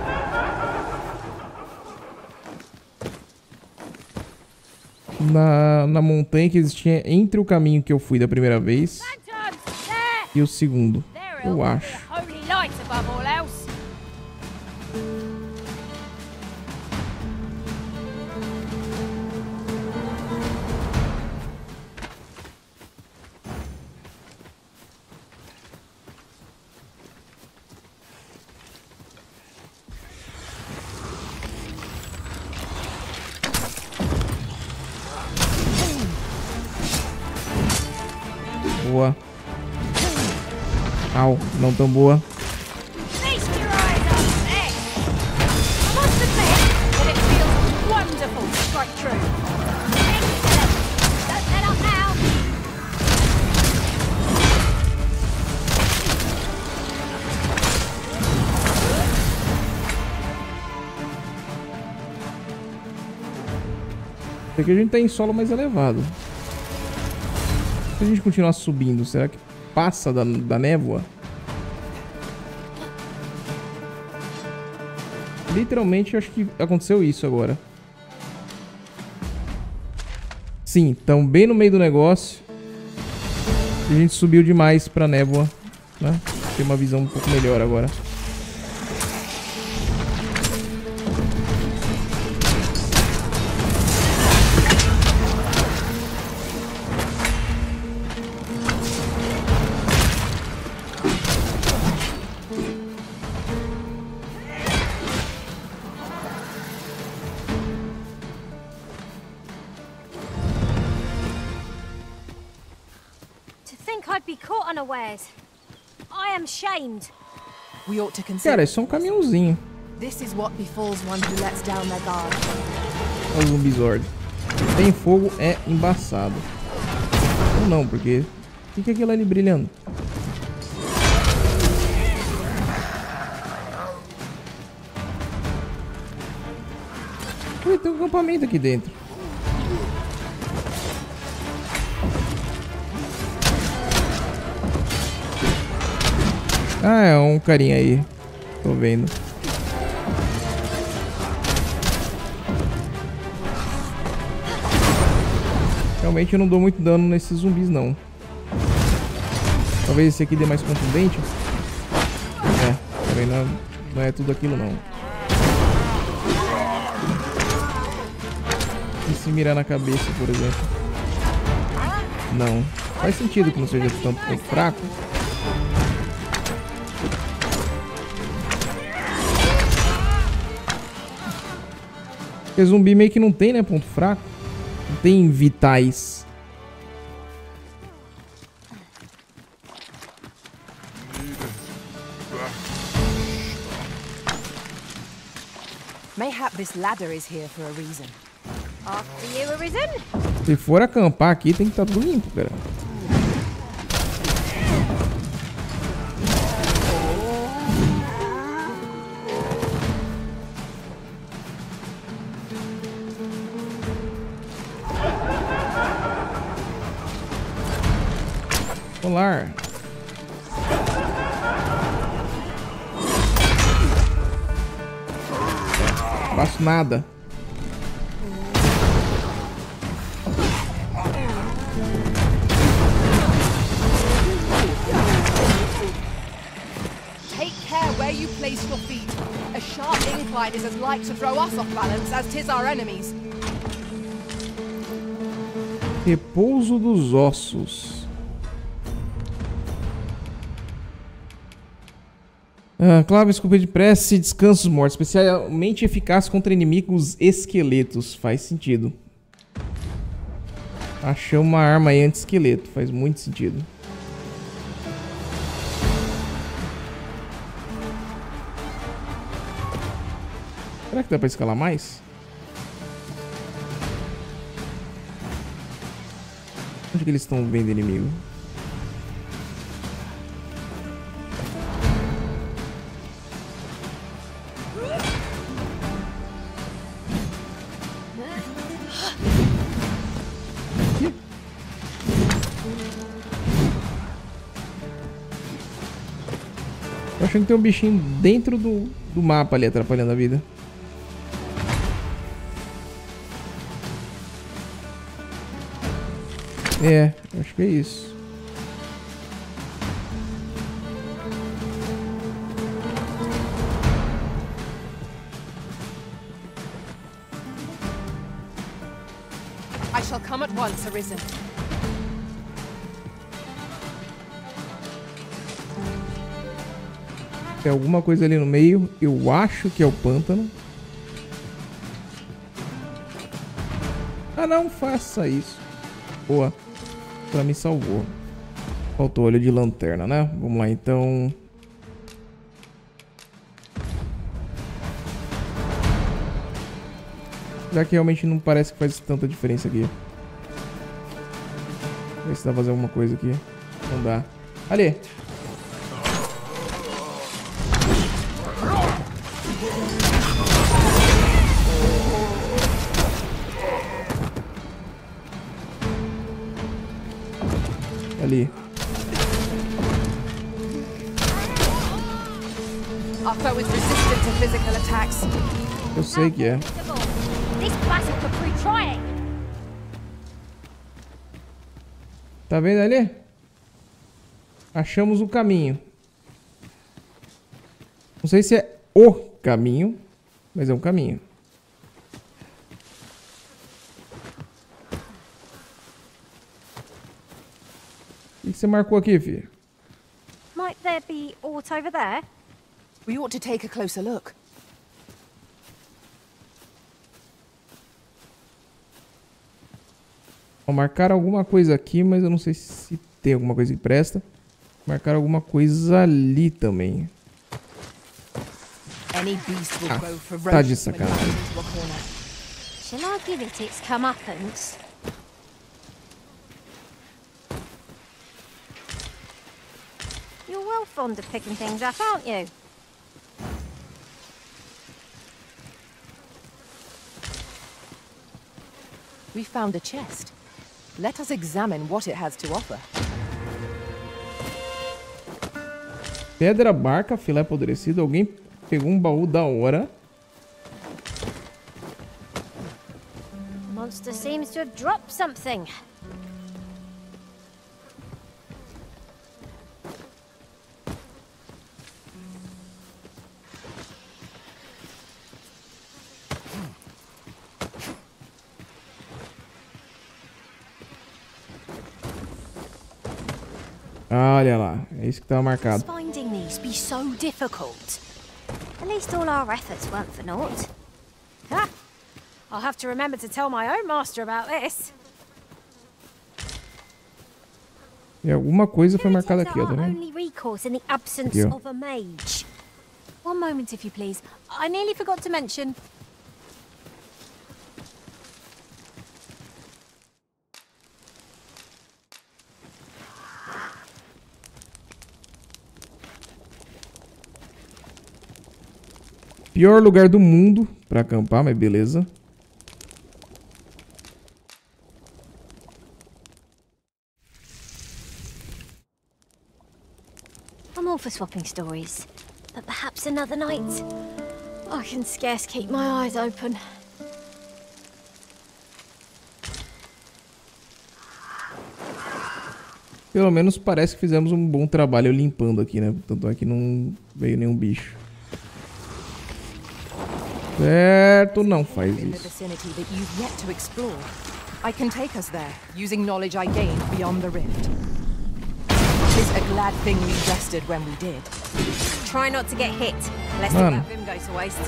S1: Na, na montanha que existia entre o caminho que eu fui da primeira vez e o segundo, eu acho. Boa. Au, não tão boa. Aqui a gente tá em solo mais elevado. Se a gente continuar subindo, será que passa da, da névoa? Literalmente, acho que aconteceu isso agora. Sim, estão bem no meio do negócio. A gente subiu demais pra névoa, né? Tem uma visão um pouco melhor agora.
S3: I am shamed.
S8: We ought to consider.
S1: Cara, é só um caminhãozinho.
S8: This is what befalls one who lets down their guard.
S1: Olha o Zumbizord. Tem fogo é embaçado. Ou não, porque... O que, que é aquilo ali brilhando? Ui, tem um acampamento aqui dentro. Ah, é um carinha aí. Tô vendo. Realmente eu não dou muito dano nesses zumbis, não. Talvez esse aqui dê mais contundente. É, também não, não é tudo aquilo, não. E se mirar na cabeça, por exemplo? Não. Faz sentido que não seja tanto tão fraco. Porque zumbi meio que não tem, né? Ponto fraco. Não tem vitais.
S8: Mayhap this ladder is here for a reason.
S3: After you, Arisen.
S1: Se for acampar aqui, tem que estar tudo limpo, cara. Olá. Não faço nada.
S8: Take care where you place your feet. A sharp incline is as like to throw us off balance as 'tis our enemies.
S1: Repouso dos ossos. Ah, clave, esculpa de prece, descansos mortos. Especialmente eficaz contra inimigos esqueletos. Faz sentido. Achei uma arma aí anti-esqueleto. Faz muito sentido. Será que dá pra escalar mais? Onde que eles estão vendo inimigo? Tô achando que tem um bichinho dentro do, do mapa ali atrapalhando a vida. É, acho que é isso.
S8: I shall come at once, Arisen.
S1: Tem alguma coisa ali no meio. Eu acho que é o pântano. Ah, não faça isso. Boa. Ela me salvou. Faltou olho de lanterna, né? Vamos lá, então. Já que realmente não parece que faz tanta diferença aqui. Ver se dá pra fazer alguma coisa aqui. Não dá. Ali. Ali.
S8: Our foe is resistant to physical attacks.
S1: Eu sei que é.
S3: This battle could prove trying.
S1: Tá vendo ali? Achamos o caminho. Não sei se é o caminho, mas é um caminho. O que você marcou aqui, filho?
S3: Might there be aught over there?
S8: We ought to take a closer look.
S1: Ó, marcaram alguma coisa aqui, mas eu não sei se tem alguma coisa que presta. Marcaram alguma coisa ali também.
S8: Any beast will
S1: Ah,
S8: grow
S1: tá de
S8: ferocious when
S1: sacanagem.
S8: backed into a corner.
S3: Shall I give it its comeuppance? You're well fond of picking things up, aren't you?
S8: We found a chest. Let us examine what it has to offer.
S1: Pedra, barca, filé apodrecido. Alguém pegou um baú da hora.
S3: Monster seems to have dropped something.
S1: Olha lá, é isso que tava marcado.
S3: Finding these be so difficult. At least all our efforts weren't for naught. Ha! I'll have to remember to tell my own master about this.
S1: E alguma coisa foi marcada aqui, ó, tá
S3: Our
S1: vendo?
S3: only recourse in the absence
S1: Aqui, ó.
S3: of a mage. One moment, if you please. I nearly forgot to mention.
S1: Pior lugar do mundo pra acampar, mas beleza.
S3: I'm all for swapping stories, but perhaps another night. I can scarce keep my eyes open.
S1: Pelo menos parece que fizemos um bom trabalho limpando aqui, né? Tanto é que não veio nenhum bicho. Certo, não faz
S8: In the
S1: isso.
S8: vicinity that you've yet to explore. I can take us there, using knowledge I gained beyond the rift. Tis a glad thing we rested when we did.
S3: Try not to get hit, lest
S1: Man.
S3: the Vim go to waste.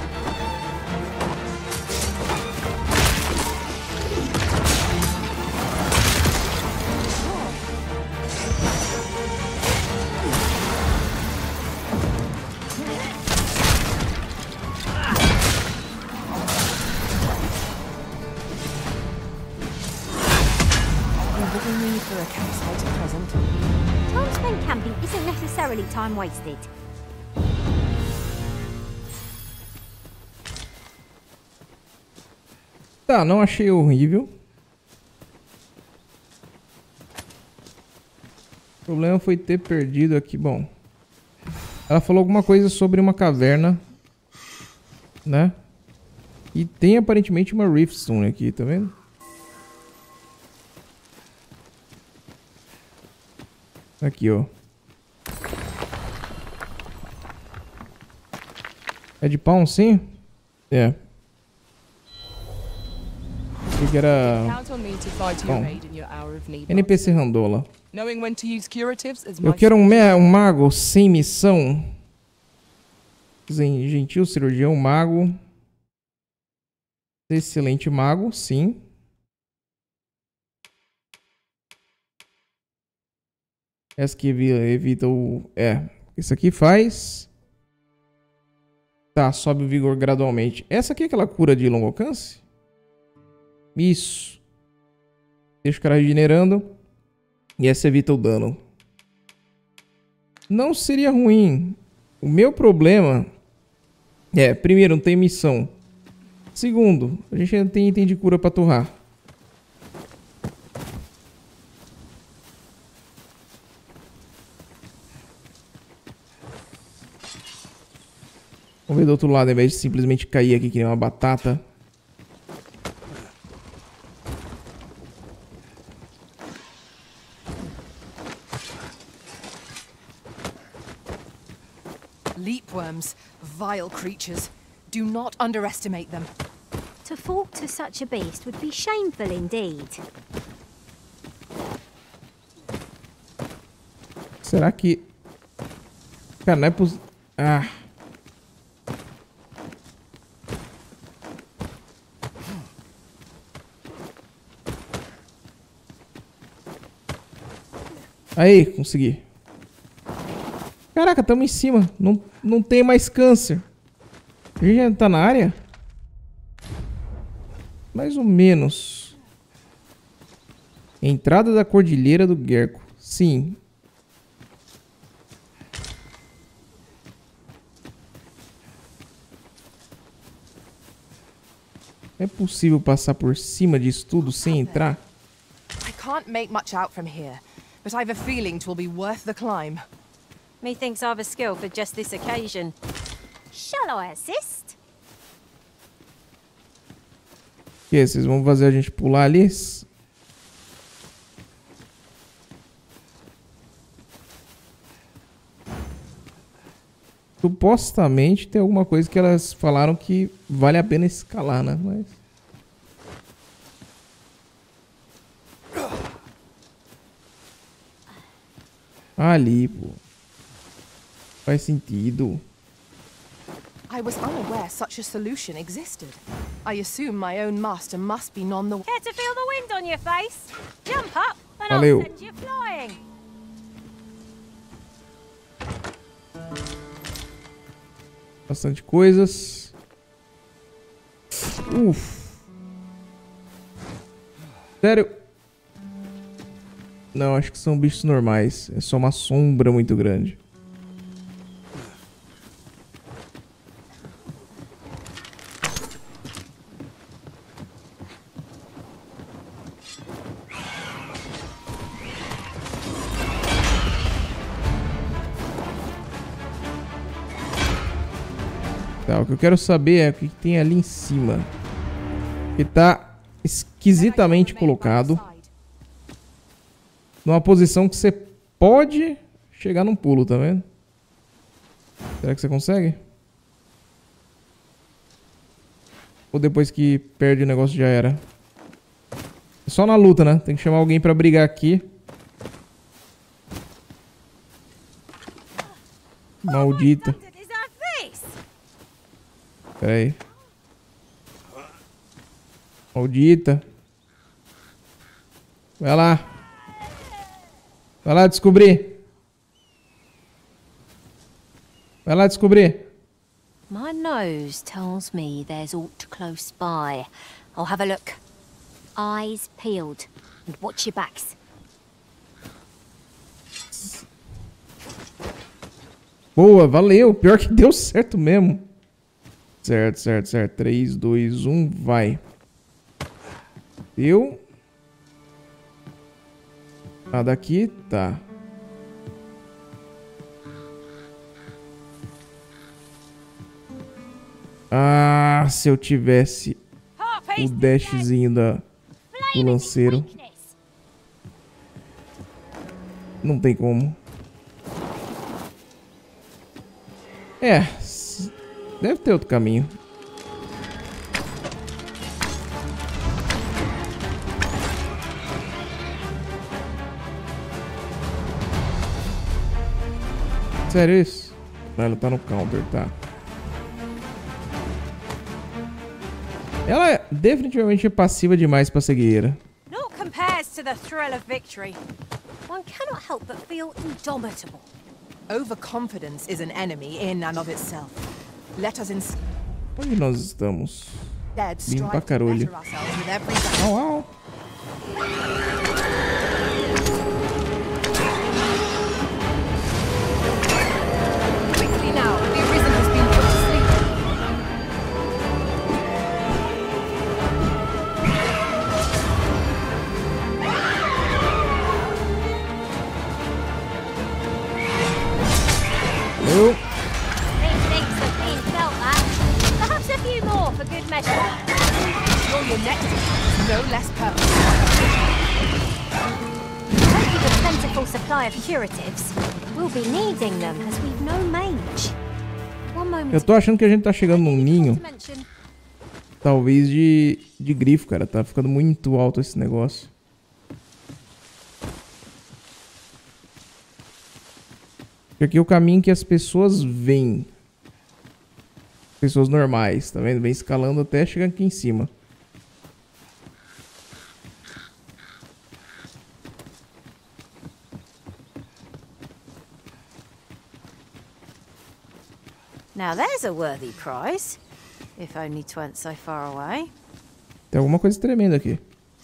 S8: Little need for a campsite at present.
S3: Time spent camping isn't necessarily time wasted.
S1: Tá, não achei horrível. O problema foi ter perdido aqui. Bom, ela falou alguma coisa sobre uma caverna, né? E tem aparentemente uma Riftstone aqui, tá vendo? Aqui, ó. É de pau, sim? É. Achei que era...
S8: Count on me to fly to
S1: Bom.
S8: your aid in your hour of need.
S1: N P C Randola.
S8: Knowing when to use curatives is
S1: Eu
S8: my
S1: quero um, me- um mago sem missão. Zen- Gentil cirurgião, mago. Excelente mago, sim. Essa aqui evita o... É, isso aqui faz... Tá, sobe o vigor gradualmente. Essa aqui é aquela cura de longo alcance? Isso. Deixa o cara regenerando. E essa evita o dano. Não seria ruim. O meu problema... É, primeiro, não tem missão. Segundo, a gente ainda tem item de cura pra torrar. Vamos ver do outro lado, ao invés de simplesmente cair aqui que nem uma batata.
S8: Leapworms, vile creatures. Do not underestimate them.
S3: To fall to such a beast would be shameful indeed.
S1: Será que... Cara, não é possível... Ah... Aí, consegui. Caraca, estamos em cima. Não, não tem mais câncer. A gente já tá na área? Mais ou menos. Entrada da Cordilheira do Gerco. Sim. É possível passar por cima disso tudo sem entrar?
S8: I can't make much out from here, but I've a feeling 'twill be worth the climb.
S3: Methinks I've a skill for just this occasion. Shall I assist?
S1: O que? Vocês vão fazer a gente pular ali? Supostamente tem alguma coisa que elas falaram que vale a pena escalar, né? Mas... Ali, pô. Faz sentido.
S8: I was unaware such a solution existed. I assume my own master must be none the...
S3: Care to feel the wind on your face? Jump up and
S1: Valeu.
S3: I'll send you flying.
S1: Bastante coisas. Uf. Sério? Não, acho que são bichos normais. É só uma sombra muito grande. Tá, o que eu quero saber é o que tem ali em cima. Que tá esquisitamente colocado. Numa posição que você pode chegar num pulo, tá vendo? Será que você consegue? Ou depois que perde o negócio já era? É só na luta, né? Tem que chamar alguém pra brigar aqui. Maldita. Pera aí. Maldita. Vai lá. Vai lá descobrir. Vai lá descobrir.
S3: My nose tells me there's aught close by. I'll have a look. Eyes peeled. And watch your backs.
S1: Boa, valeu. Pior que deu certo mesmo. Certo, certo, certo. três, dois, um, vai. Deu. Nada aqui, tá. Ah, se eu tivesse o dashzinho da, do lanceiro. Não tem como. É, deve ter outro caminho. Sério isso? Não, ela tá no counter, tá. Ela é definitivamente passiva demais pra ser guerreira.
S3: Not compares to the thrill of victory. one cannot help but feel indomitable.
S8: Overconfidence is an enemy in and of itself. Let us instead
S1: Onde nós estamos? Bem
S8: strive
S1: pra
S8: to
S1: caralho.
S8: better ourselves with every battle.
S1: Au, au.
S8: Quickly now, the Arisen has been put to sleep.
S1: Eu.
S3: These things have been felt at. Perhaps a few more for good measure.
S8: You're your next, no less purpose.
S3: Hope you've a plentiful supply of curatives. We'll be needing them as we've no mage. One moment.
S1: Eu tô achando que a gente tá chegando num ninho. Talvez de, de grifo, cara. Tá ficando muito alto esse negócio. Aqui é o caminho que as pessoas vêm. Pessoas normais, tá vendo? Vem escalando até chegar aqui em cima.
S3: Now there's a worthy prize. If only 'tweren't so far away.
S1: Tem alguma coisa tremenda aqui.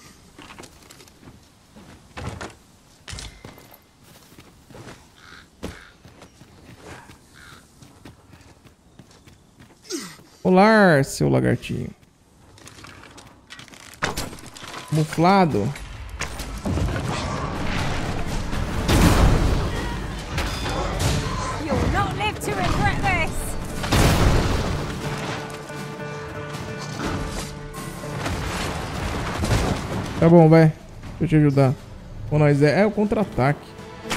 S1: Olá, seu lagartinho. Muflado.
S3: You'll not live to regret this.
S1: Tá bom, vai. Deixa eu te ajudar. Com nós é, é o contra-ataque.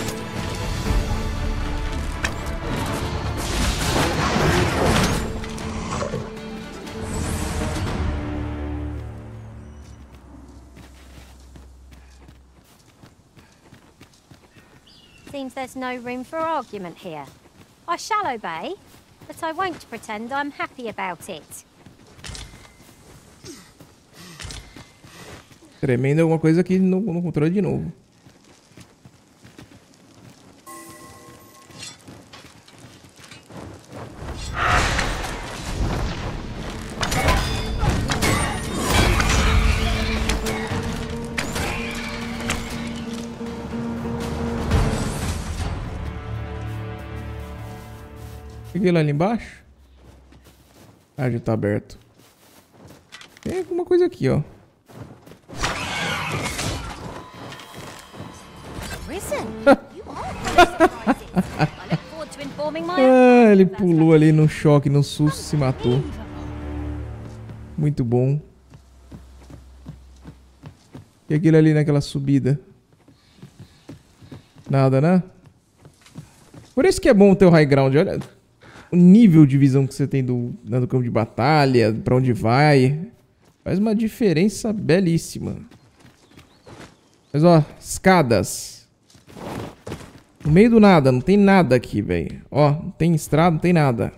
S3: Seems there's no room for argument here. I shall obey, but I won't pretend I'm happy about it.
S1: Tremendo alguma coisa aqui no, no controle de novo. Peguei lá ali embaixo. Ah, já tá aberto. Tem alguma coisa aqui, ó. Ah, ele pulou ali no choque, no susto, se matou. Muito bom. E aquilo ali naquela subida? Nada, né? Por isso que é bom ter o high ground. Olha o nível de visão que você tem do, né, do campo de batalha, pra onde vai. Faz uma diferença belíssima. Mas ó, escadas. No meio do nada, não tem nada aqui, velho. Ó, não tem estrada, não tem nada.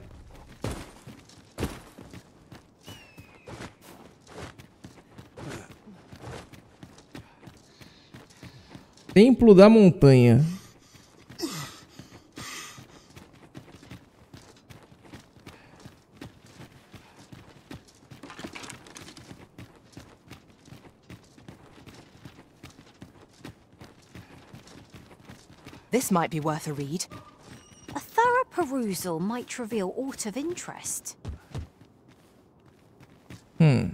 S1: Templo da Montanha.
S8: This might be worth a read.
S3: A thorough perusal might reveal aught of interest.
S1: Hum.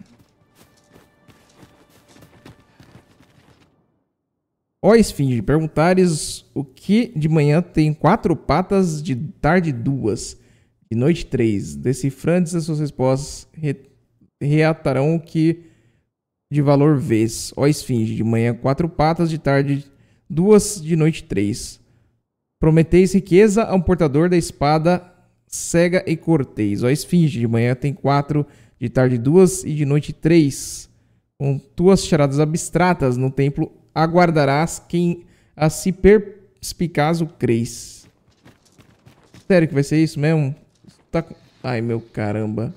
S1: Ó, Esfinge, perguntares o que de manhã tem quatro patas, de tarde duas, de noite três. Decifrantes as suas respostas re reatarão o que de valor vês. Ó, Esfinge, de manhã quatro patas, de tarde duas, de noite três. Prometeis riqueza a um portador da espada cega e cortês. Ó, Esfinge, de manhã tem quatro, de tarde duas e de noite três. Com tuas charadas abstratas no templo aguardarás quem a si perspicaz o crês. Sério que vai ser isso mesmo? Tá com... Ai, meu caramba.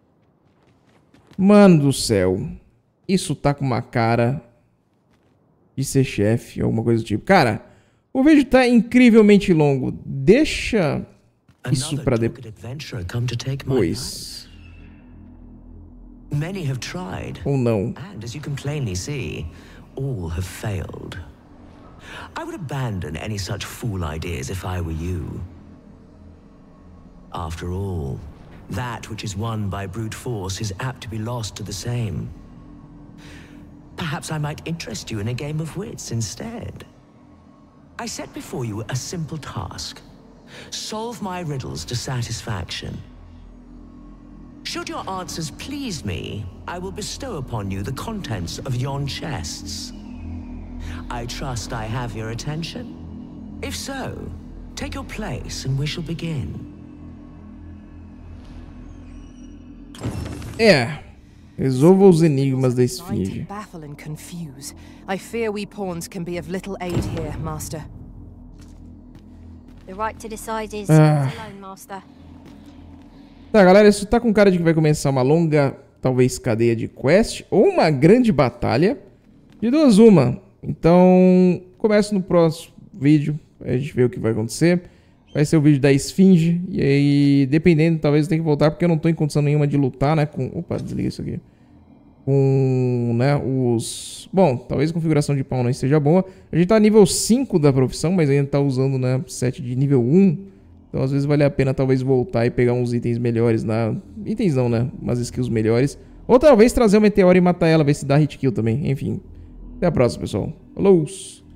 S1: Mano do céu. Isso tá com uma cara... de ser chefe, alguma coisa do tipo. Cara, o vídeo tá incrivelmente longo. Deixa isso pra depois.
S10: Many have tried.
S1: Ou não.
S10: And as you can plainly see, all have failed. I would abandon any such fool ideas if I were you. After all, that which is won by brute force is apt to be lost to the same. Perhaps I might interest you in a game of wits instead. I set before you a simple task. Solve my riddles to satisfaction. Should your answers please me, I will bestow upon you the contents of yon chests. I trust I have your attention? If so, take your place and we shall begin.
S1: É, resolva os enigmas da esfinge.
S8: Baffle and confuse. I fear we pawns can be of little aid here, Master.
S3: The right to decide is
S1: Ah.
S3: alone, Master.
S1: Tá, galera, isso tá com cara de que vai começar uma longa, talvez, cadeia de quest ou uma grande batalha. De duas uma. Então, começa no próximo vídeo, a gente vê o que vai acontecer. Vai ser o vídeo da esfinge. E aí, dependendo, talvez eu tenha que voltar, porque eu não tô em condição nenhuma de lutar, né? Com... Opa, desliga isso aqui. Com, né, os... Bom, talvez a configuração de pau não esteja boa. A gente tá nível cinco da profissão, mas ainda tá usando, né, set de nível um. Então, às vezes, vale a pena, talvez, voltar e pegar uns itens melhores na... Itens não, né? Umas skills melhores. Ou talvez trazer o meteoro e matar ela, ver se dá hit kill também. Enfim. Até a próxima, pessoal. Falou!